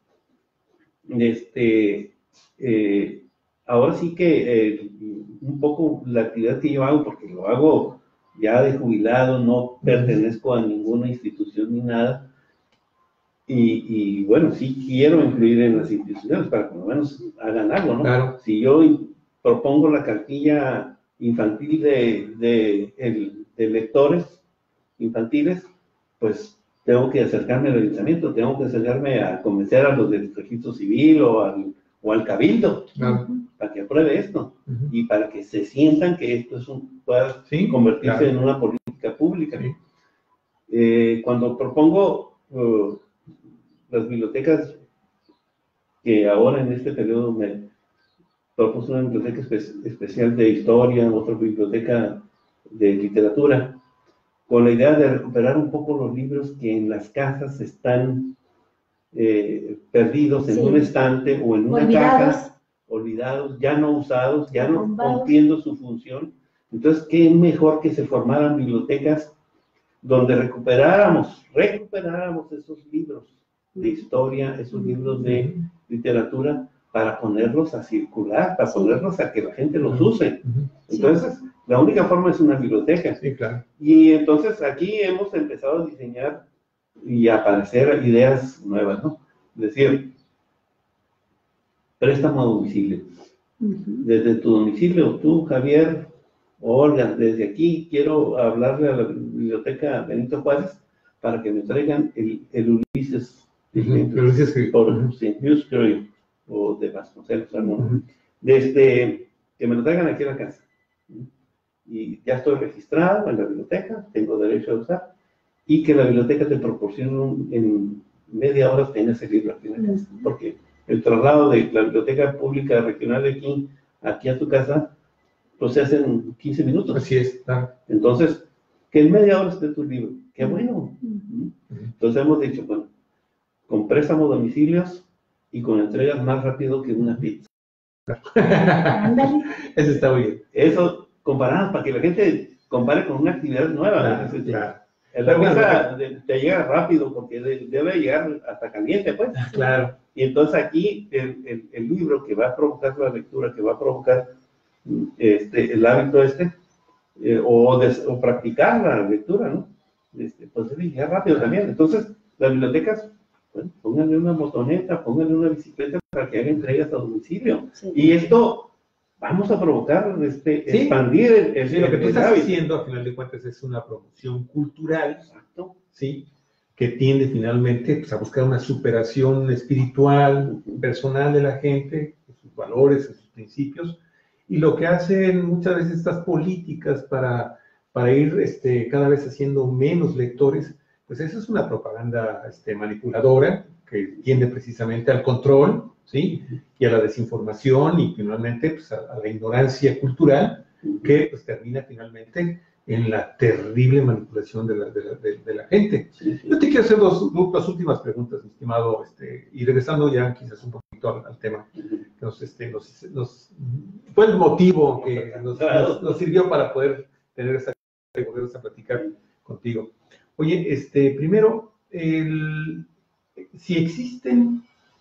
este, eh, ahora sí que eh, un poco la actividad que yo hago, porque lo hago ya de jubilado, no pertenezco a ninguna institución ni nada, y, y bueno, sí quiero influir en las instituciones para que por lo menos hagan algo, ¿no? Claro. Si yo propongo la cartilla infantil de, de, el, de lectores infantiles, pues tengo que acercarme al ayuntamiento, tengo que acercarme a convencer a los del registro civil o al, o al cabildo. Claro. Para que apruebe esto uh-huh. y para que se sientan que esto es un, pueda sí, convertirse claro. en una política pública. Sí. Eh, cuando propongo uh, las bibliotecas, que ahora en este periodo me propuso una biblioteca espe- especial de historia, otra biblioteca de literatura, con la idea de recuperar un poco los libros que en las casas están eh, perdidos en sí. un estante o en una olvidados. caja, olvidados, ya no usados, ya no cumpliendo su función. Entonces, ¿qué mejor que se formaran bibliotecas donde recuperáramos, recuperáramos esos libros de historia, esos libros de literatura, para ponerlos a circular, para sí. ponerlos a que la gente los use? Entonces, La única forma es una biblioteca. Sí, claro. Y entonces aquí hemos empezado a diseñar y a aparecer ideas nuevas, ¿no? Es decir, préstamo a domicilio. Ujú. Desde tu domicilio, tú, Javier, o Olga, desde aquí quiero hablarle a la biblioteca Benito Juárez para que me traigan el, el Ulises, Uh-huh. Ulises que- por uh-huh. Saint Newsbury o de Vasconcelos, ¿no? Uh-huh. Desde que me lo traigan aquí a la casa. Y ya estoy registrado en la biblioteca, tengo derecho a usar, y que la biblioteca te proporcione un- en media hora tenés ese libro aquí en la casa, porque el traslado de la biblioteca pública regional de aquí, aquí a tu casa, pues se hace en quince minutos. Así es, claro. Entonces, que en media hora esté tu libro, qué bueno. Ujú. Entonces hemos dicho, bueno, con préstamo domicilios y con entregas más rápido que una pizza. Ándale. Eso está muy bien. Eso, comparado, para que la gente compare con una actividad nueva. Claro, ¿no? Es decir, claro. La Pero bueno, pizza de- te llega rápido porque de- debe llegar hasta caliente, pues. Claro. Y entonces aquí el, el, el libro que va a provocar la lectura, que va a provocar mm, este, el hábito este, eh, o, des- o practicar la lectura, ¿no? Este, pues debe llegar rápido también. Entonces, las bibliotecas, bueno, pónganle una motoneta, pónganle una bicicleta para que haga entregas a domicilio. Sí. Y esto vamos a provocar, este, Sí. expandir el, el, Sí, lo que tú el estás hábito. haciendo, a final de cuentas, es una promoción cultural, Exacto. ¿sí? Que tiende finalmente pues, a buscar una superación espiritual, personal de la gente, de sus valores, de sus principios, y lo que hacen muchas veces estas políticas para, para ir este, cada vez haciendo menos lectores, pues eso es una propaganda este, manipuladora que tiende precisamente al control, ¿sí? Y a la desinformación y finalmente pues, a, a la ignorancia cultural, que pues, termina finalmente en la terrible manipulación de la, de la, de, de la gente. Sí, sí. Yo te quiero hacer dos, dos últimas preguntas, mi estimado, este, y regresando ya quizás un poquito al, al tema, que nos, este, nos, nos, fue el motivo que nos, nos, nos sirvió para poder tener esta, poder esta platicar contigo. Oye, este, primero, el, si existen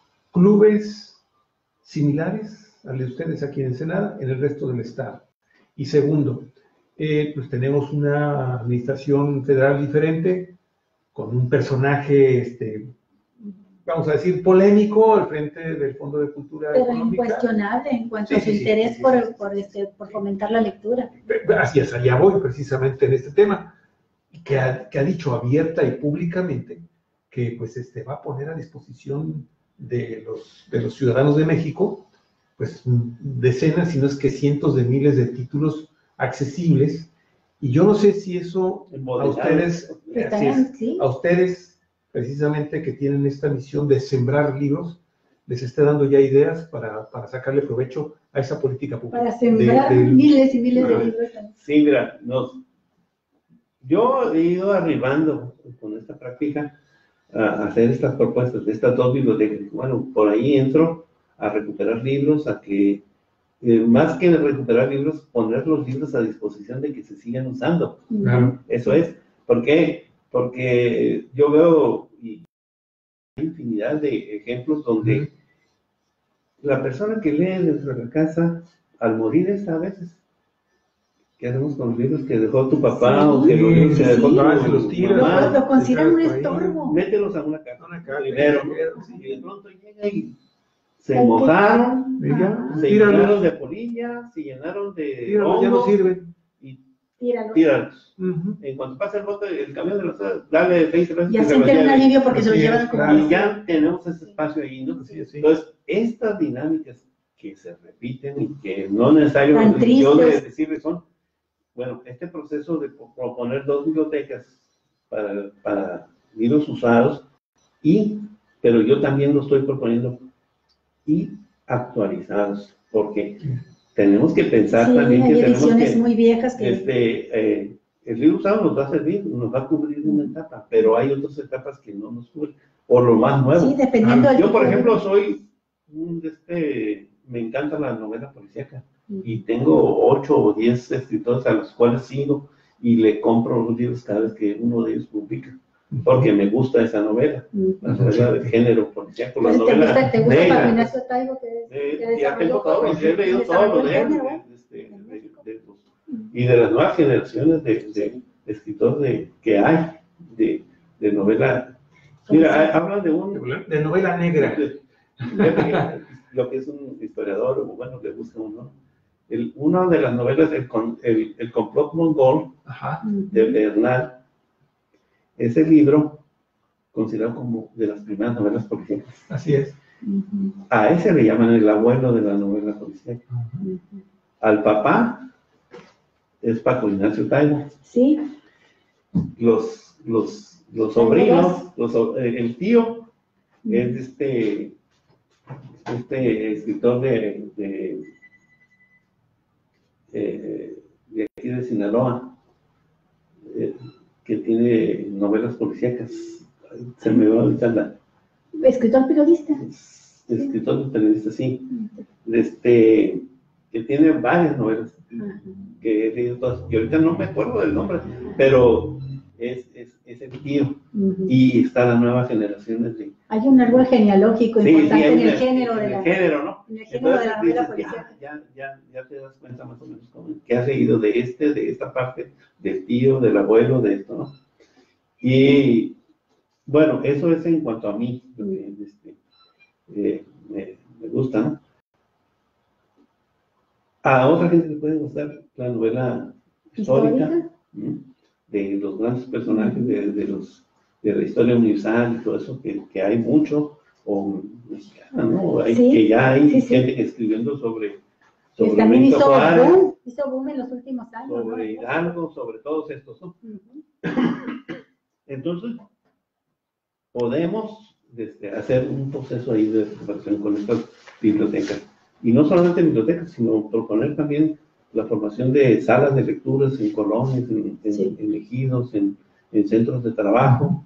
clubes similares al de ustedes aquí en Ensenada, en el resto del estado. Y segundo, eh, pues tenemos una administración federal diferente, con un personaje, este, vamos a decir, polémico al frente del Fondo de Cultura Pero Económica. incuestionable en cuanto Sí, a su sí, sí, interés sí, sí, por, sí, sí, por, sí, este, por fomentar la lectura. Así es, allá voy precisamente en este tema, que ha, que ha dicho abierta y públicamente que pues, este, va a poner a disposición de los, de los ciudadanos de México pues decenas, si no es que cientos de miles de títulos accesibles, y yo no sé si eso a ustedes, así es, ¿Sí? a ustedes precisamente que tienen esta misión de sembrar libros, les esté dando ya ideas para, para sacarle provecho a esa política pública. Para sembrar de, de, miles y miles de Ah, libros. Sí, mira, nos, yo he ido arribando con esta práctica a hacer estas propuestas de estas dos bibliotecas. Bueno, por ahí entro a recuperar libros, a que, eh, más que recuperar libros, poner los libros a disposición de que se sigan usando. Claro. Eso es. ¿Por qué? Porque yo veo y hay infinidad de ejemplos donde Ujú. la persona que lee dentro de la casa, al morir es a veces, ¿qué hacemos con los libros que dejó tu papá Sí, o que los libros que sí, dejó sí. tu Ah, se los tira. Lo, mamá? lo consideran un Por ahí. estorbo. Mételos a una caja, Una caja, primero, ¿no? sí. Y de pronto llega y se Hay que- mojaron, Y ya, Ah, se tíralo. llenaron de polilla, se llenaron de Tíralo, ya no hongo sirven. y Tíralo. tíralos. Ujú. En cuanto pase el bote, el camión de los dale veinte veces Ya que se sienten lo un lleve. alivio porque se lo Así es, llevan como claro. Y ya tenemos ese espacio ahí, ¿no? Sí, sí. Entonces, estas dinámicas que se repiten y que no necesario Tan yo de tristes. decirles son, bueno, este proceso de proponer dos bibliotecas para, para libros usados, y, pero yo también lo estoy proponiendo, y actualizados, porque tenemos que pensar Sí, también que hay tenemos ediciones que, muy viejas que... este, eh, el libro usado nos va a servir, nos va a cubrir una etapa, pero hay otras etapas que no nos cubren, o lo más nuevo. Sí, dependiendo Ah, del Yo, por tipo de- ejemplo, soy un, este, me encanta la novela policíaca, y tengo ocho o diez escritores a los cuales sigo y le compro los libros cada vez que uno de ellos publica, porque me gusta esa novela, la novela de género policíaco, la Pues, ¿te novela gusta, te gusta negra. Pablo Ignacio Taibo, que, Eh, que ya tengo desarrolló, todo, pues, he leído todo desarrolló lo el de él, género, de, ¿eh? este, En de, México. de los y de las nuevas generaciones de, de, de escritores de, que hay, de, de novela. Mira, hablan de un... De novela negra. De, de, lo que es un historiador, o bueno, le busca uno. El, una de las novelas, el, el, el complot mongol, Ajá. de Bernal, ese libro considerado como de las primeras novelas policíacas. Así es. A ese le llaman el abuelo de la novela policíaca. Uh-huh. Al papá es Paco Ignacio Taibo. Sí. Los, los, los sobrinos, los, el tío uh-huh. es este, este escritor de, de, de, de aquí de Sinaloa, eh, que tiene novelas policíacas. Se me va a olvidar la... Escritor periodista. Escritor periodista, sí. Este, que tiene varias novelas uh-huh. que he leído todas, y ahorita no me acuerdo del nombre, pero es, es, es el tío. Uh-huh. Y está la nueva generación de... Hay un árbol genealógico sí, importante sí, en el una, género en de el la... género, ¿no? En el género Entonces, de la novela dices, policíaca. Ya, ya, ya, ya te das cuenta más o menos cómo, que has leído de este, de esta parte, del tío, del abuelo, de esto, ¿no? Y... bueno, eso es en cuanto a mí, lo que este, eh, me, me gusta, ¿no? A otra gente le puede gustar la novela histórica, ¿histórica? De los grandes personajes de, de, los, de la historia universal y todo eso, que, que hay mucho, o mexicana, ¿no? Hay, sí, que ya hay sí, gente sí. escribiendo sobre... sobre también hizo Juárez, boom, hizo boom en los últimos años. Sobre ¿no? Hidalgo, sobre todos estos, ¿no? Uh-huh. Entonces... podemos este, hacer un proceso ahí de recuperación con estas bibliotecas. Y no solamente bibliotecas, sino proponer también la formación de salas de lecturas en colonias, en, en, sí. en ejidos, en, en centros de trabajo.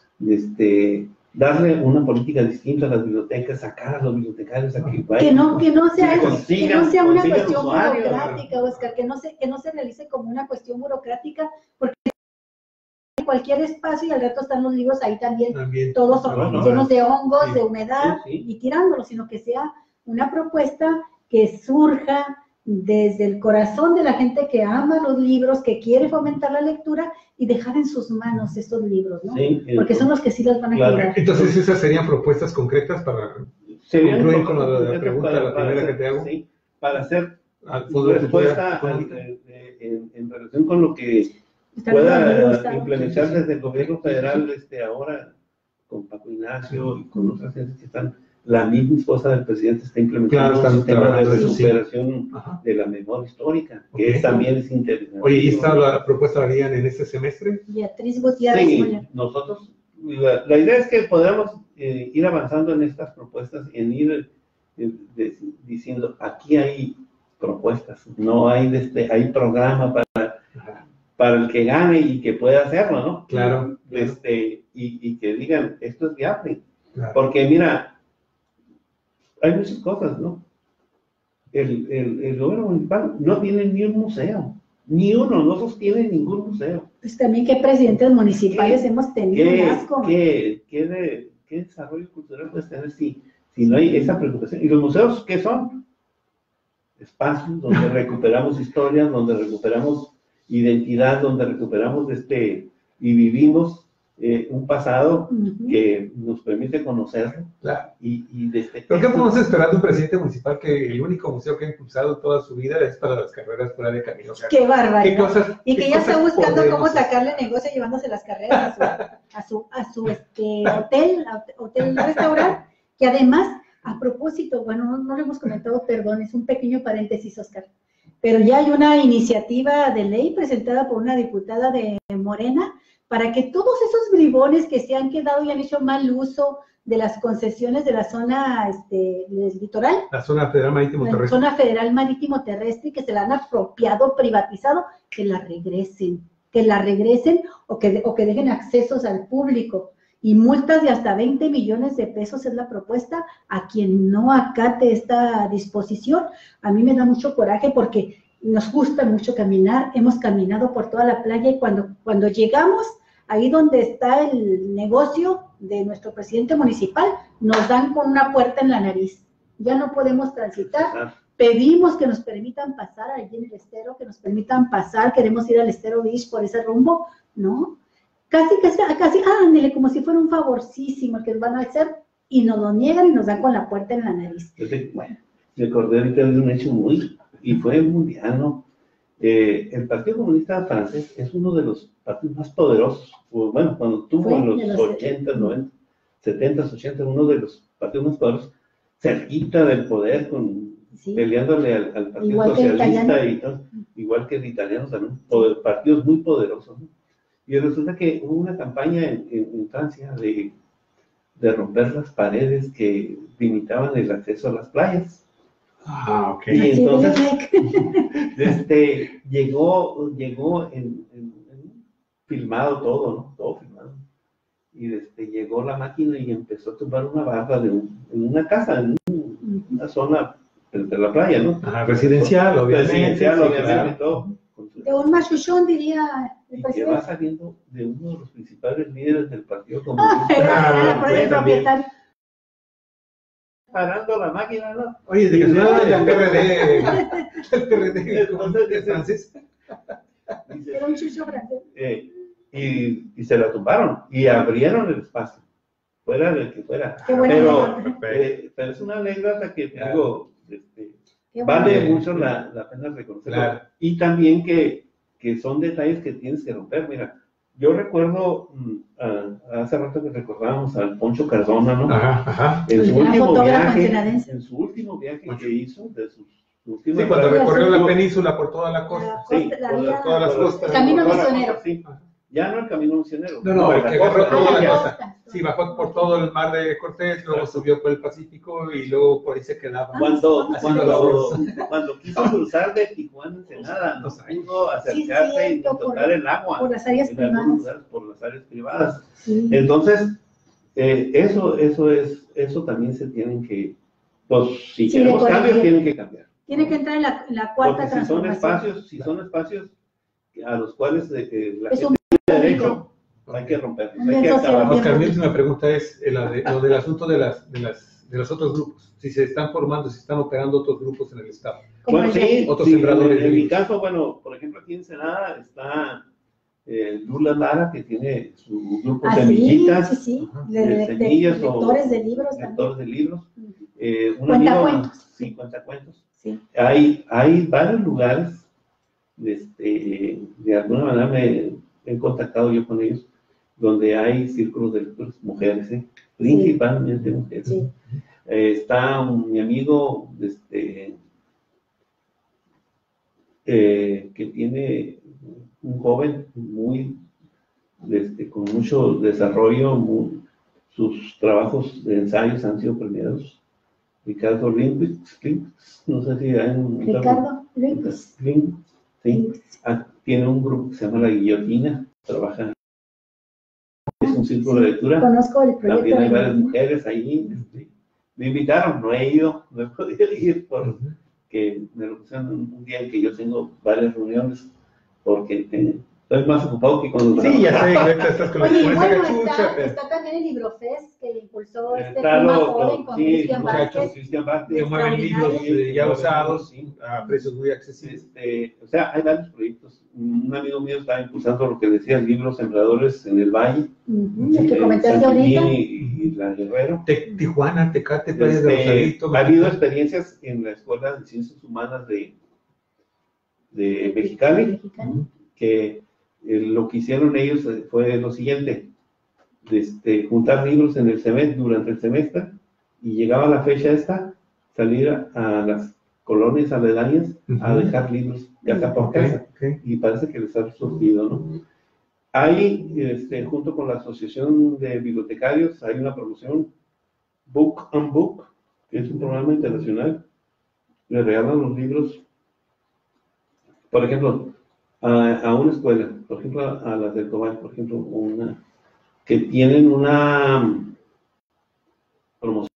Este, darle una política distinta a las bibliotecas, sacar a los bibliotecarios a que vayan. Que no, que no sea, que consigan, que no sea una cuestión usuarios, burocrática, Oscar, que no, se, que no se realice como una cuestión burocrática, porque cualquier espacio y al rato están los libros ahí también, también. todos son no, no, llenos no, de hongos, sí. de humedad sí, sí. y tirándolos, sino que sea una propuesta que surja desde el corazón de la gente que ama los libros, que quiere fomentar la lectura y dejar en sus manos estos libros, ¿no? Sí, porque son los que sí los van a claro. cuidar. Entonces esas serían propuestas concretas para concluir con la, la pregunta, para, la primera hacer, que te hago. Sí, para hacer respuesta en, en, en relación con lo que pueda implementar desde el gobierno federal este, ahora con Paco Ignacio y con otras gentes que están, la misma esposa del presidente está implementando claro, un sistema de recuperación sí. de la memoria histórica, que okay. también es interesante. Oye, ¿y esta la propuesta la harían en este semestre? Beatriz Gutiérrez. Sí, nosotros, la, la idea es que podamos eh, ir avanzando en estas propuestas, en ir eh, de, diciendo, aquí hay propuestas, no hay, este, hay programa para... Ajá. para el que gane y que pueda hacerlo, ¿no? Claro. Este, y, y que digan, esto es viable. Claro. Porque, mira, hay muchas cosas, ¿no? El, el, el gobierno municipal no tiene ni un museo, ni uno, no sostiene ningún museo. Pues también, ¿qué presidentes municipales ¿Qué, hemos tenido? ¿Qué, asco? ¿qué, qué, de, ¿Qué desarrollo cultural puedes tener si, si no hay esa preocupación? ¿Y los museos qué son? Espacios donde recuperamos historias, donde recuperamos identidad, donde recuperamos este y vivimos eh, un pasado uh-huh. que nos permite conocerlo. Claro. Y, y desde ¿Pero qué podemos esperar de un presidente municipal que el único museo que ha impulsado toda su vida es para las carreras fuera de camino? O sea, ¡qué barbaridad! ¿Qué cosas, y que qué ya está buscando podemos? Cómo sacarle negocio llevándose las carreras a su, a su, a su este, hotel, a, hotel, restaurante, que además, a propósito, bueno, no, no lo hemos comentado, perdón, es un pequeño paréntesis, Oscar, pero ya hay una iniciativa de ley presentada por una diputada de Morena para que todos esos bribones que se han quedado y han hecho mal uso de las concesiones de la zona este, del litoral, la zona federal marítimo terrestre, la zona federal marítimo terrestre, que se la han apropiado, privatizado, que la regresen, que la regresen o que, o que dejen accesos al público. Y multas de hasta veinte millones de pesos es la propuesta a quien no acate esta disposición. A mí me da mucho coraje porque nos gusta mucho caminar, hemos caminado por toda la playa y cuando, cuando llegamos ahí donde está el negocio de nuestro presidente municipal, nos dan con una puerta en la nariz. Ya no podemos transitar pedimos que nos permitan pasar allí en el estero, que nos permitan pasar, queremos ir al Estero Beach por ese rumbo, ¿no? Casi, casi, casi, ándale, como si fuera un favorcísimo el que van a hacer, y nos lo niegan y nos dan con la puerta en la nariz. Bueno, me acordé ahorita de un hecho muy, y fue mundial, ¿no? Eh, el Partido Comunista Francés es uno de los partidos más poderosos, bueno, cuando tuvo en los, los ochenta, noventa, setenta, ochenta, uno de los partidos más poderosos, cerquita del poder, con, sí. peleándole al, al Partido igual Socialista y todo, igual que el italiano también, poder, partidos muy poderosos, ¿no? Y resulta que hubo una campaña en, en, en Francia de, de romper las paredes que limitaban el acceso a las playas. Ah, ok. Y entonces, este, llegó, llegó en, en, en, filmado todo, ¿no? Todo filmado. Y este, llegó la máquina y empezó a tumbar una barra de un, en una casa, en un, una zona de la playa, ¿no? Ajá, residencial, obviamente. Residencial, sí, obviamente, claro. todo. De un machuchón, diría el y presidente. que va saliendo de uno de los principales líderes del Partido Comunista. Ah, por el propietario. Parando la máquina, ¿no? Oye, de que suena del P R D, el P R D francés. Era un chucho francés. Eh, y, y se la tumbaron y abrieron el espacio, fuera del que fuera. Qué bueno, pero, eh, pero es una anécdota que claro. digo, este, vale bueno. mucho la, la pena reconocerlo. Claro. Y también que, que son detalles que tienes que romper. Mira, yo recuerdo, uh, hace rato que recordábamos al Poncho Cardona, ¿no? Ajá, ajá. En, su último viaje, en su último viaje que hizo, de sus últimos sí, cuando recorrió la península por toda la costa. La sí, la por, vía, todas las costas. Camino misionero. Sí. Ya no el camino misionero. No, no, el que agarró toda la costa. costa. Sí, bajó por todo el mar de Cortés, luego claro. subió por el Pacífico y luego por ahí se quedaba. Cuando, cuando, cuando quiso cruzar de Tijuana a Ensenada, no pudo acercarse sí, y tocar el agua. Por las áreas privadas. Lugares, por las áreas privadas. Sí. Entonces, eh, eso, eso, es, eso también se tienen que, pues si sí, queremos cambios, tienen que cambiar. Tiene que entrar en la, la cuarta Porque transformación. Si son espacios, si son espacios a los cuales eh, la es gente tiene derecho, hay que romperlos, hay que acabar. Oscar, mi última pregunta es la de, lo del asunto de, las, de, las, de los otros grupos. Si se están formando, si están operando otros grupos en el Estado. Bueno, sí, otros sí, sembradores. En, en mi caso, bueno, por ejemplo, aquí en Ensenada está eh, Lula Lara, que tiene su grupo ah, Semillitas, sí, sí, sí. De, de, semillas de, lectores de libros. Lectores de libros. Eh, un cuentacuentos. Sí, cuentacuentos. Sí. Hay, hay varios lugares. Este, de alguna manera me he contactado yo con ellos, donde hay círculos de lectores, mujeres, ¿eh? Principalmente sí. mujeres. Sí. Eh, está un, mi amigo este, eh, que tiene un joven muy, este, con mucho desarrollo, muy, sus trabajos de ensayos han sido premiados. Ricardo Lindquist, no sé si hay un... Ricardo Lindquist. Sí, ah, tiene un grupo que se llama La Guillotina, trabaja, es un círculo de lectura. Conozco el proyecto. También hay varias mujeres ahí. Este, me invitaron, no he ido, no he podido ir porque me lo pusieron un día en que yo tengo varias reuniones, porque eh, estoy más ocupado que cuando... Sí, ya sé, ahorita estás con la Oye, con bueno, esa cachucha. Está, Pero... está también el Librofest que impulsó este claro, tema joven con sí, Cristian Vázquez. Cristian Vázquez. Que mueven libros eh, ya usados sí, a precios muy accesibles. Este, o sea, hay varios proyectos. Un amigo mío está impulsando lo que decía libros sembradores en el Valle. Uh-huh, el que comentaste ahorita. Y, y la Guerrero. Te, Tijuana, Tecate, Playa este, de Rosarito. Ha habido experiencias en la Escuela de Ciencias Humanas de, de Mexicali, Mexicali. que eh, lo que hicieron ellos fue lo siguiente, este, juntar libros en el semestre, durante el semestre, y llegaba la fecha esta, salir a, a las colonias aledañas uh-huh. a dejar libros, ya está por casa, okay, okay. y parece que les ha surgido, ¿no? Hay, este, junto con la Asociación de Bibliotecarios, hay una promoción, Book and Book, que es un programa internacional, le regalan los libros, por ejemplo, a, a una escuela, por ejemplo, a, a las del Cobay, por ejemplo, una, que tienen una promoción,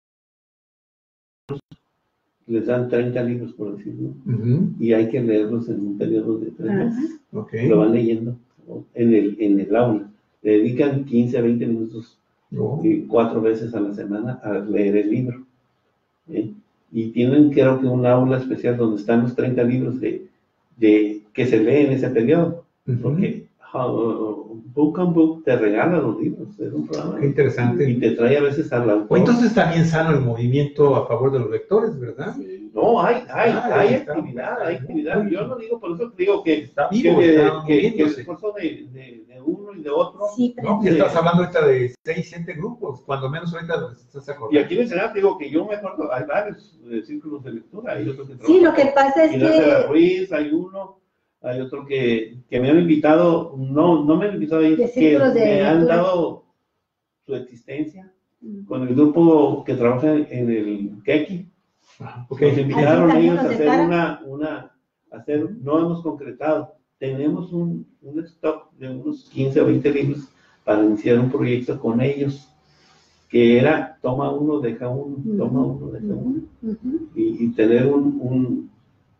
les dan treinta libros, por decirlo, uh-huh. y hay que leerlos en un periodo de tres meses. Uh-huh. Okay. Lo van leyendo en el, en el aula. Le dedican quince a veinte minutos, oh. y cuatro veces a la semana a leer el libro. ¿eh? y tienen creo que un aula especial donde están los treinta libros de, de que se leen en ese periodo, uh-huh. porque uh, Book and Book te regala los libros, es un programa. Qué interesante. Y te trae a veces a la... O entonces también sano el movimiento a favor de los lectores, ¿verdad? Sí. No, hay, hay, ah, hay actividad, hay actividad. Yo no digo, por eso te digo que está vivo, que, está que, que el esfuerzo de, de, de uno y de otro. Sí, pero no, ya estás hablando ahorita de seis, siete grupos, cuando menos ahorita estás acordando. Y aquí en el Senado digo que yo me acuerdo, hay varios eh, círculos de lectura, hay otros que trabajan. Sí, lo que pasa es que... Ruiz, hay uno, hay otro que, que me han invitado, no, no me han invitado a ir, que me han dado su existencia uh-huh. con el grupo que trabaja en el Keki. Okay. Nos invitaron ellos a hacer una, una, a hacer, no hemos concretado, tenemos un, un stock de unos quince o veinte libros para iniciar un proyecto con ellos, que era toma uno, deja uno, uh-huh. toma uno, deja uno, uh-huh. y, y tener un, un,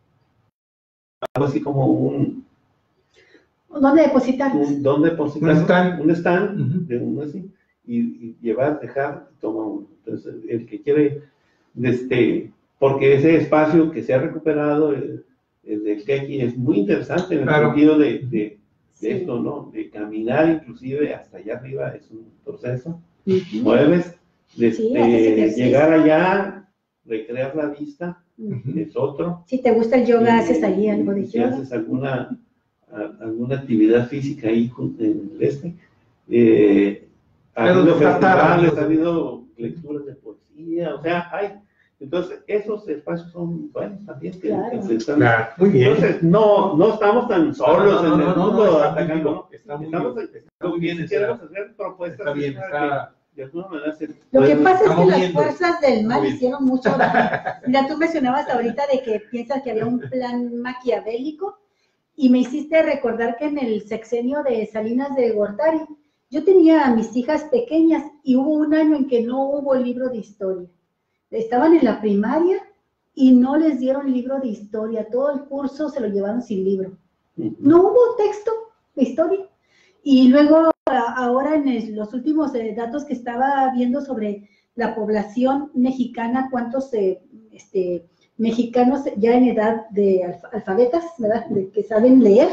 algo así como un... ¿Dónde depositar? Un, ¿Dónde depositar? Un stand. Un stand, uh-huh. de uno así, y, y llevar, dejar, toma uno. Entonces, el que quiere, este... porque ese espacio que se ha recuperado, el, el del Keki, es muy interesante en el claro. sentido de, de, de sí. esto, ¿no? De caminar inclusive hasta allá arriba es un proceso. Uh-huh. Mueves, de, sí, de llegar allá, recrear la vista, uh-huh. es otro. Si te gusta el yoga, y, haces allí algo de si yoga. Si haces alguna, a, alguna actividad física ahí en el este. Eh, ha habido festivales, ha habido lecturas de poesía, o sea, hay... Entonces, esos espacios son buenos también. Que, claro. que se están... claro, muy bien. Entonces, no, no estamos tan solos no, no, no, en el mundo no, no, atacando. Está muy estamos bien. Está muy bien. Queremos hacer propuestas. Está bien, está... Que, de alguna manera se... Lo que pasa es que las viendo. fuerzas del mal hicieron mucho. Mira, tú mencionabas ahorita de que piensas que había un plan maquiavélico y me hiciste recordar que en el sexenio de Salinas de Gortari, yo tenía a mis hijas pequeñas y hubo un año en que no hubo libro de historia. Estaban en la primaria y no les dieron libro de historia, todo el curso se lo llevaron sin libro. No hubo texto de historia. Y luego, ahora en el, los últimos eh, datos que estaba viendo sobre la población mexicana, cuántos eh, este, mexicanos ya en edad de alf alfabetas, ¿verdad? De que saben leer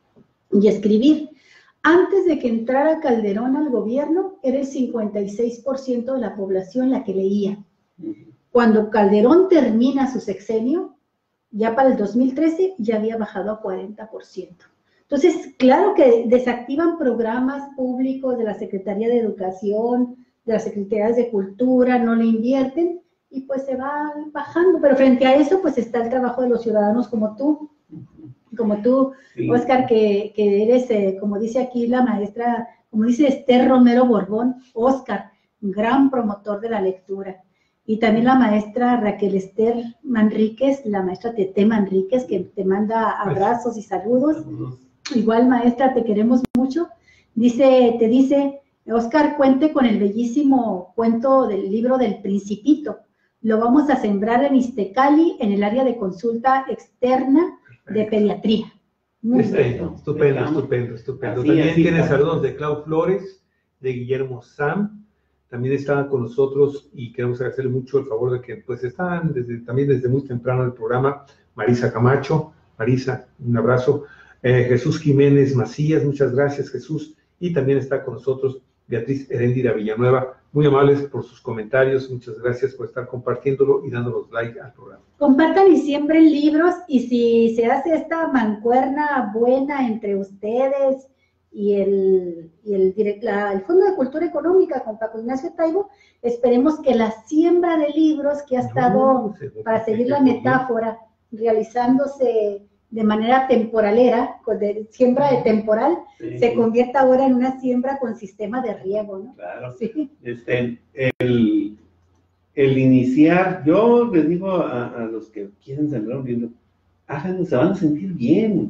y escribir. Antes de que entrara Calderón al gobierno, era el cincuenta y seis por ciento de la población la que leía. Cuando Calderón termina su sexenio, ya para el dos mil trece, ya había bajado a cuarenta por ciento. Entonces, claro que desactivan programas públicos de la Secretaría de Educación, de las Secretarías de Cultura, no le invierten y pues se va bajando. Pero frente a eso, pues está el trabajo de los ciudadanos como tú, como tú, sí. Óscar, que, que eres, eh, como dice aquí la maestra, como dice Esther Romero Borbón, Óscar, gran promotor de la lectura. Y también la maestra Raquel Esther Manríquez, la maestra Tete Manríquez, que te manda abrazos y saludos. Igual, maestra, te queremos mucho. Dice, te dice, Óscar, cuente con el bellísimo cuento del libro del Principito. Lo vamos a sembrar en Iztecali, en el área de consulta externa de pediatría. Muy sí, estupendo, estupendo, estupendo. Así, también tiene saludos de Clau Flores, de Guillermo Sam. También estaban con nosotros y queremos agradecerle mucho el favor de que pues están desde, también desde muy temprano el programa. Marisa Camacho, Marisa, un abrazo. Eh, Jesús Jiménez Macías, muchas gracias Jesús. Y también está con nosotros Beatriz Heréndira Villanueva, muy amables por sus comentarios, muchas gracias por estar compartiéndolo y dándonos like al programa. Compartan y siembren libros, y si se hace esta mancuerna buena entre ustedes y el, y el, la, el Fondo de Cultura Económica con Paco Ignacio Taibo, esperemos que la siembra de libros que ha estado, no, para seguir la metáfora, realizándose de manera temporalera, de siembra de temporal, sí, se convierta ahora en una siembra con sistema de riego, ¿no? Claro. Sí. Este, el, el iniciar, yo les digo a, a los que quieren sembrar un libro, háganlo, se van a sentir bien.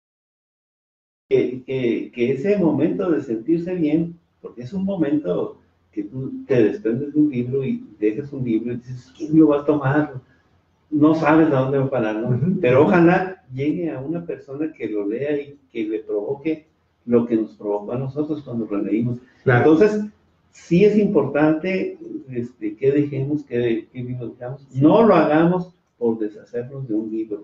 Que, que, que ese momento de sentirse bien, porque es un momento que tú te desprendes de un libro y dejas un libro y dices, ¿quién lo va a tomar? No sabes a dónde va a parar, ¿no? Uh-huh. Pero ojalá llegue a una persona que lo lea y que le provoque lo que nos provocó a nosotros cuando lo leímos. Claro. Entonces, sí es importante este, que dejemos, que, que dejamos. No lo hagamos por deshacernos de un libro,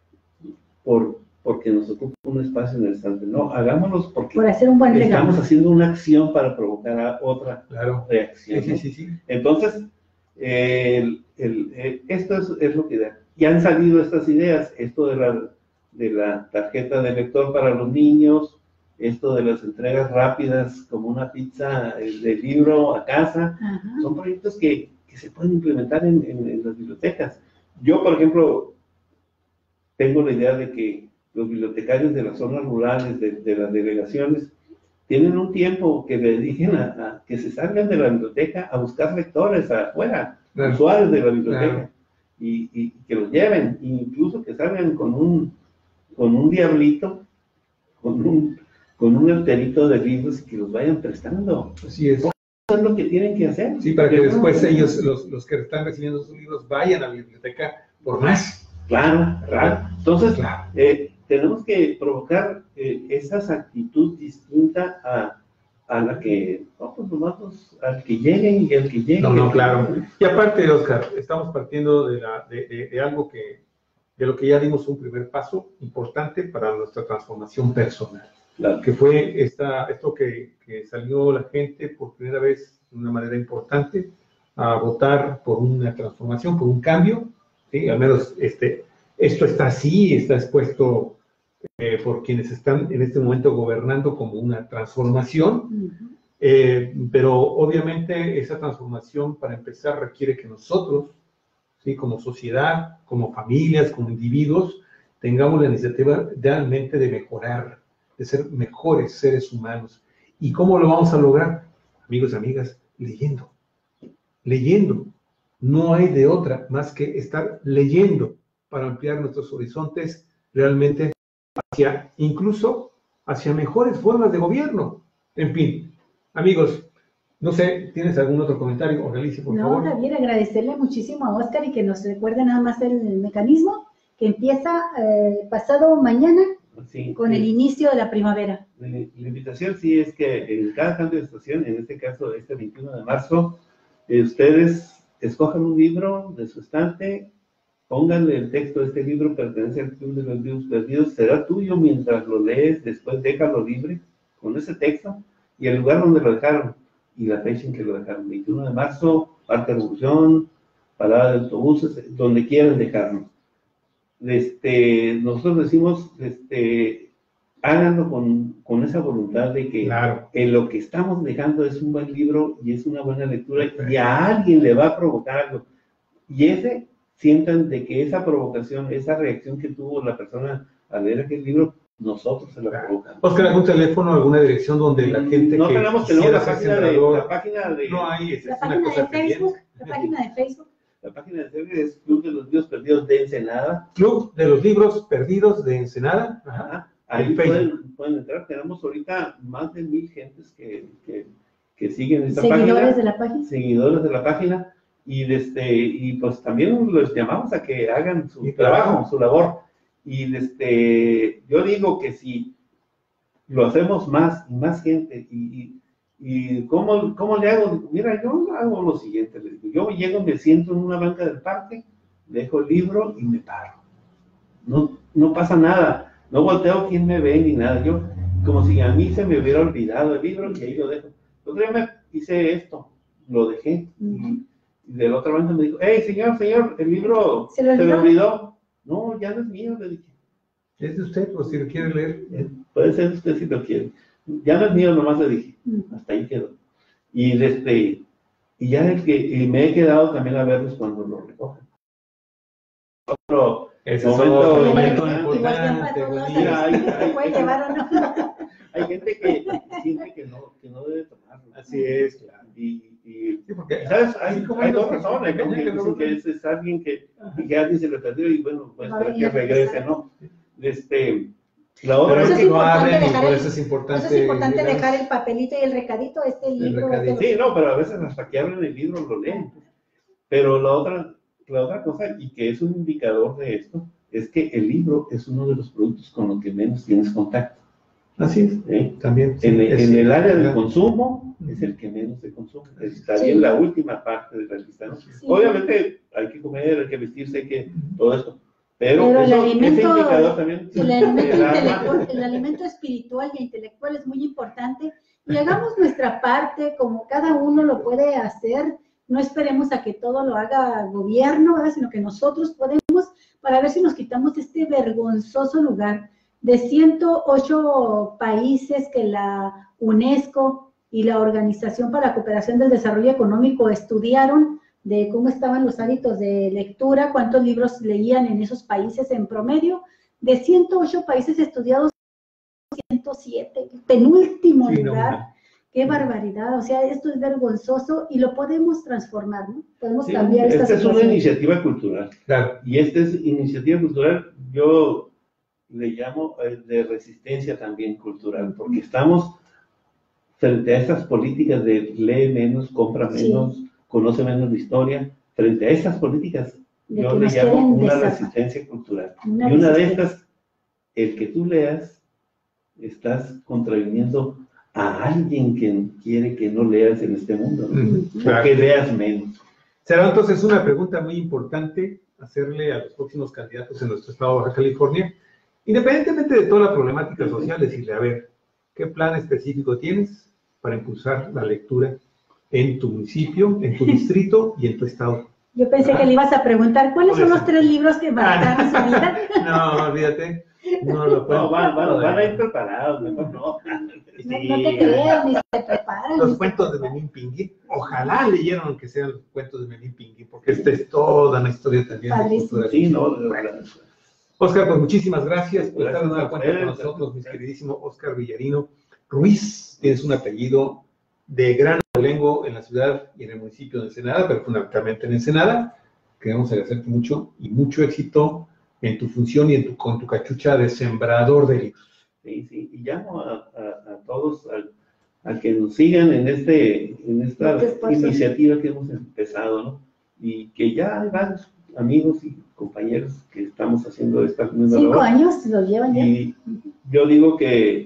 por, porque nos ocupa un espacio en el estante. No, hagámoslo porque por hacer un buen estamos regalo. haciendo una acción para provocar a otra Claro. reacción. Sí, ¿no? sí, sí, sí. Entonces, eh, el, el, el, esto es, es lo que da. Y han salido estas ideas, esto de la, de la tarjeta de lector para los niños, esto de las entregas rápidas como una pizza de libro a casa. Ajá. Son proyectos que, que se pueden implementar en, en, en las bibliotecas. Yo, por ejemplo, tengo la idea de que los bibliotecarios de las zonas rurales, de, de las delegaciones, tienen un tiempo que le dediquen a, a que se salgan de la biblioteca a buscar lectores afuera, claro, usuarios de la biblioteca, claro, y, y que los lleven, incluso que salgan con un, con un diablito, con un, con un alterito de libros y que los vayan prestando. Así es. Eso es lo que tienen que hacer. Sí, para que después ellos, los, los que están recibiendo sus libros, vayan a la biblioteca por más. Claro, claro. Entonces, claro. Eh, tenemos que provocar eh, esa actitud distinta a, a la que, no, pues nomás al que lleguen y al que lleguen. No, no, claro. Y aparte, Oscar, estamos partiendo de, la, de, de, de algo que, de lo que ya dimos un primer paso importante para nuestra transformación personal. Claro. Que fue esta, esto que, que salió la gente por primera vez de una manera importante a votar por una transformación, por un cambio, ¿sí? Al menos este, esto está así, está expuesto eh, por quienes están en este momento gobernando como una transformación, uh-huh. eh, pero obviamente esa transformación para empezar requiere que nosotros, ¿sí? Como sociedad, como familias, como individuos, tengamos la iniciativa realmente de mejorar, de ser mejores seres humanos. ¿Y cómo lo vamos a lograr? Amigos y amigas, leyendo, leyendo. No hay de otra más que estar leyendo para ampliar nuestros horizontes realmente hacia, incluso hacia mejores formas de gobierno. En fin, amigos, no sé, ¿tienes algún otro comentario, Orgalicia, por no, favor? No, Javier, agradecerle muchísimo a Oscar y que nos recuerde nada más el, el mecanismo que empieza eh, pasado mañana. Sí, con sí. El inicio de la primavera. La, la invitación sí es que en cada cambio de estación, en este caso este veintiuno de marzo, eh, ustedes escojan un libro de su estante, pónganle el texto de este libro, pertenece al Club de los Libros Perdidos, será tuyo mientras lo lees, después déjalo libre con ese texto y el lugar donde lo dejaron y la fecha en que lo dejaron, veintiuno de marzo, Parque Revolución, parada de autobuses, donde quieran dejarlo. Este, nosotros decimos, este, háganlo con, con esa voluntad de que claro. En lo que estamos dejando es un buen libro y es una buena lectura y a alguien le va a provocar algo. Y ese, sientan de que esa provocación, esa reacción que tuvo la persona al leer aquel libro, nosotros se la claro. provocamos. Oscar, ¿algún teléfono, alguna dirección donde la gente no que tenemos, tenemos la página, de, la página de... No hay, es, la es página una cosa de Facebook, la página de Facebook. La página de Facebook es Club de los Libros Perdidos de Ensenada. Club de los Libros Perdidos de Ensenada. Ajá. Ahí pueden, pueden entrar. Tenemos ahorita más de mil gentes que, que, que siguen esta Seguidores página. Seguidores de la página. Seguidores de la página. Y, desde, y pues también los llamamos a que hagan su y trabajo, trabajo, su labor. Y desde, yo digo que si lo hacemos más y más gente y, y ¿y cómo, cómo le hago? Mira, yo hago lo siguiente, les digo, yo llego, me siento en una banca del parque, dejo el libro y me paro. No, no pasa nada, no volteo quién me ve ni nada, yo como si a mí se me hubiera olvidado el libro y ahí lo dejo. El otro día me hice esto, lo dejé y, y de la otra banca me dijo, hey señor, señor, el libro se, se me olvidó. No, ya no es mío, le dije. Es de usted, pues si lo quiere leer. Eh, puede ser usted si lo quiere. Ya no es mío, nomás le dije. Hasta ahí quedó. Y, este, y ya el que, y me he quedado también a verlos cuando lo recogen. Otro Ese momento, es momento importante. Mira, hay, hay, puede llevar o no. Hay gente que siente que no, que no debe tomarlo. Así es, claro. Y, y sí, porque, ¿sabes? Hay, hay dos razones, ¿no? Que dicen que es, es alguien que, y que alguien se le perdió y bueno, pues para que regrese, ¿no? Este... La otra pero es que es no abren y dejar por el, eso es importante. Eso es importante dejar el papelito y el recadito, este libro. Recadito. Este sí, no, pero a veces hasta que abren el libro lo leen. Pero la otra, la otra cosa, y que es un indicador de esto, es que el libro es uno de los productos con los que menos tienes contacto. Así es, ¿eh? También. Sí, en, es, en el área del claro. consumo, es el que menos se consume. Está bien, sí, la última parte de la lista, ¿no? Sí. Obviamente hay que comer, hay que vestirse, hay que todo esto. Pero, Pero eso, el, alimento, ese indicador también, el, alimento intelectual, el alimento espiritual y intelectual es muy importante. Y hagamos nuestra parte como cada uno lo puede hacer. No esperemos a que todo lo haga el gobierno, ¿verdad? Sino que nosotros podemos, para ver si nos quitamos este vergonzoso lugar de ciento ocho países que la UNESCO y la Organización para la Cooperación del Desarrollo Económico estudiaron de cómo estaban los hábitos de lectura, cuántos libros leían en esos países en promedio. De ciento ocho países estudiados, ciento siete, penúltimo sí, lugar. No, no. Qué barbaridad, o sea, esto es vergonzoso y lo podemos transformar, ¿no? Podemos sí, cambiar esta situación. Esta es una iniciativa cultural. Claro. Y esta es iniciativa cultural, yo le llamo de resistencia también cultural, porque estamos frente a estas políticas de lee menos, compra menos, sí, conoce menos la historia, frente a estas políticas de yo le llamo una resistencia cultural. Una y una de estas, el que tú leas, estás contraviniendo a alguien que quiere que no leas en este mundo, ¿no? Mm, claro. Que leas menos. Será entonces una pregunta muy importante hacerle a los próximos candidatos en nuestro estado de Baja California, independientemente de toda la problemática social, decirle, a ver, ¿qué plan específico tienes para impulsar la lectura en tu municipio, en tu distrito y en tu estado? Yo pensé ah. que le ibas a preguntar, ¿cuáles son los tres libros que marcaron su vida? No, olvídate. No, lo no van, van, van a ir preparados, mejor no. Sí. No, no te creas, ni se preparan. Los cuentos de Memín Pinguín, ojalá leyeron aunque sean los cuentos de Memín Pinguín, porque esta es toda una historia también. De sí, no, Óscar, pues muchísimas gracias por estar de nueva cuenta con nosotros, mi queridísimo Óscar Villarino Ruiz. Tienes un apellido de gran abolengo en la ciudad y en el municipio de Ensenada, pero fundamentalmente en Ensenada. Queremos agradecerte mucho y mucho éxito en tu función y en tu, con tu cachucha de sembrador de libros. Sí, sí, y llamo a, a, a todos a, a que nos sigan en, este, en esta iniciativa que hemos empezado, ¿no? Y que ya hay varios amigos y compañeros que estamos haciendo esta misma Cinco labor. años lo llevan ya. Y yo digo que,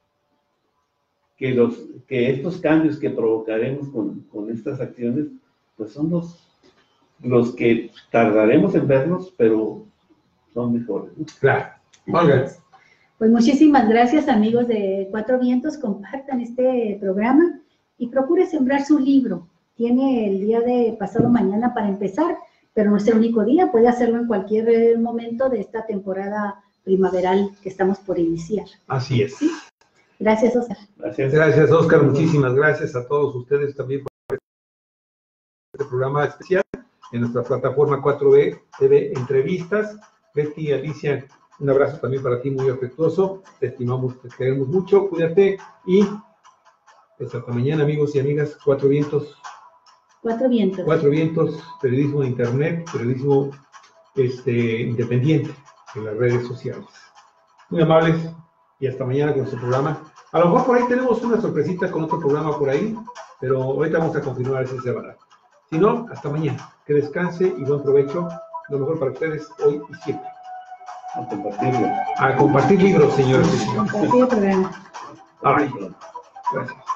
que, los, que estos cambios que provocaremos con, con estas acciones, pues son los, los que tardaremos en verlos, pero son mejores. Claro. Olga. Pues muchísimas gracias, amigos de Cuatro Vientos. Compartan este programa y procure sembrar su libro. Tiene el día de pasado mañana para empezar, pero no es el único día. Puede hacerlo en cualquier momento de esta temporada primaveral que estamos por iniciar. Así es. ¿Sí? Gracias, Óscar. Gracias. Gracias, Óscar. Muchísimas gracias a todos ustedes también por este programa especial en nuestra plataforma cuatro B T V Entrevistas. Betty y Alicia, un abrazo también para ti, muy afectuoso. Te estimamos, te queremos mucho. Cuídate y pues hasta mañana, amigos y amigas. Cuatro Vientos. Cuatro Vientos. Cuatro Vientos, periodismo de internet, periodismo este, independiente en las redes sociales. Muy amables y hasta mañana con nuestro programa. A lo mejor por ahí tenemos una sorpresita con otro programa por ahí, pero ahorita vamos a continuar esa semana. Si no, hasta mañana. Que descanse y buen provecho. Lo mejor para ustedes hoy y siempre. A compartirlo. A compartir libros, señores y señores. Compartir el programa. Ay, gracias.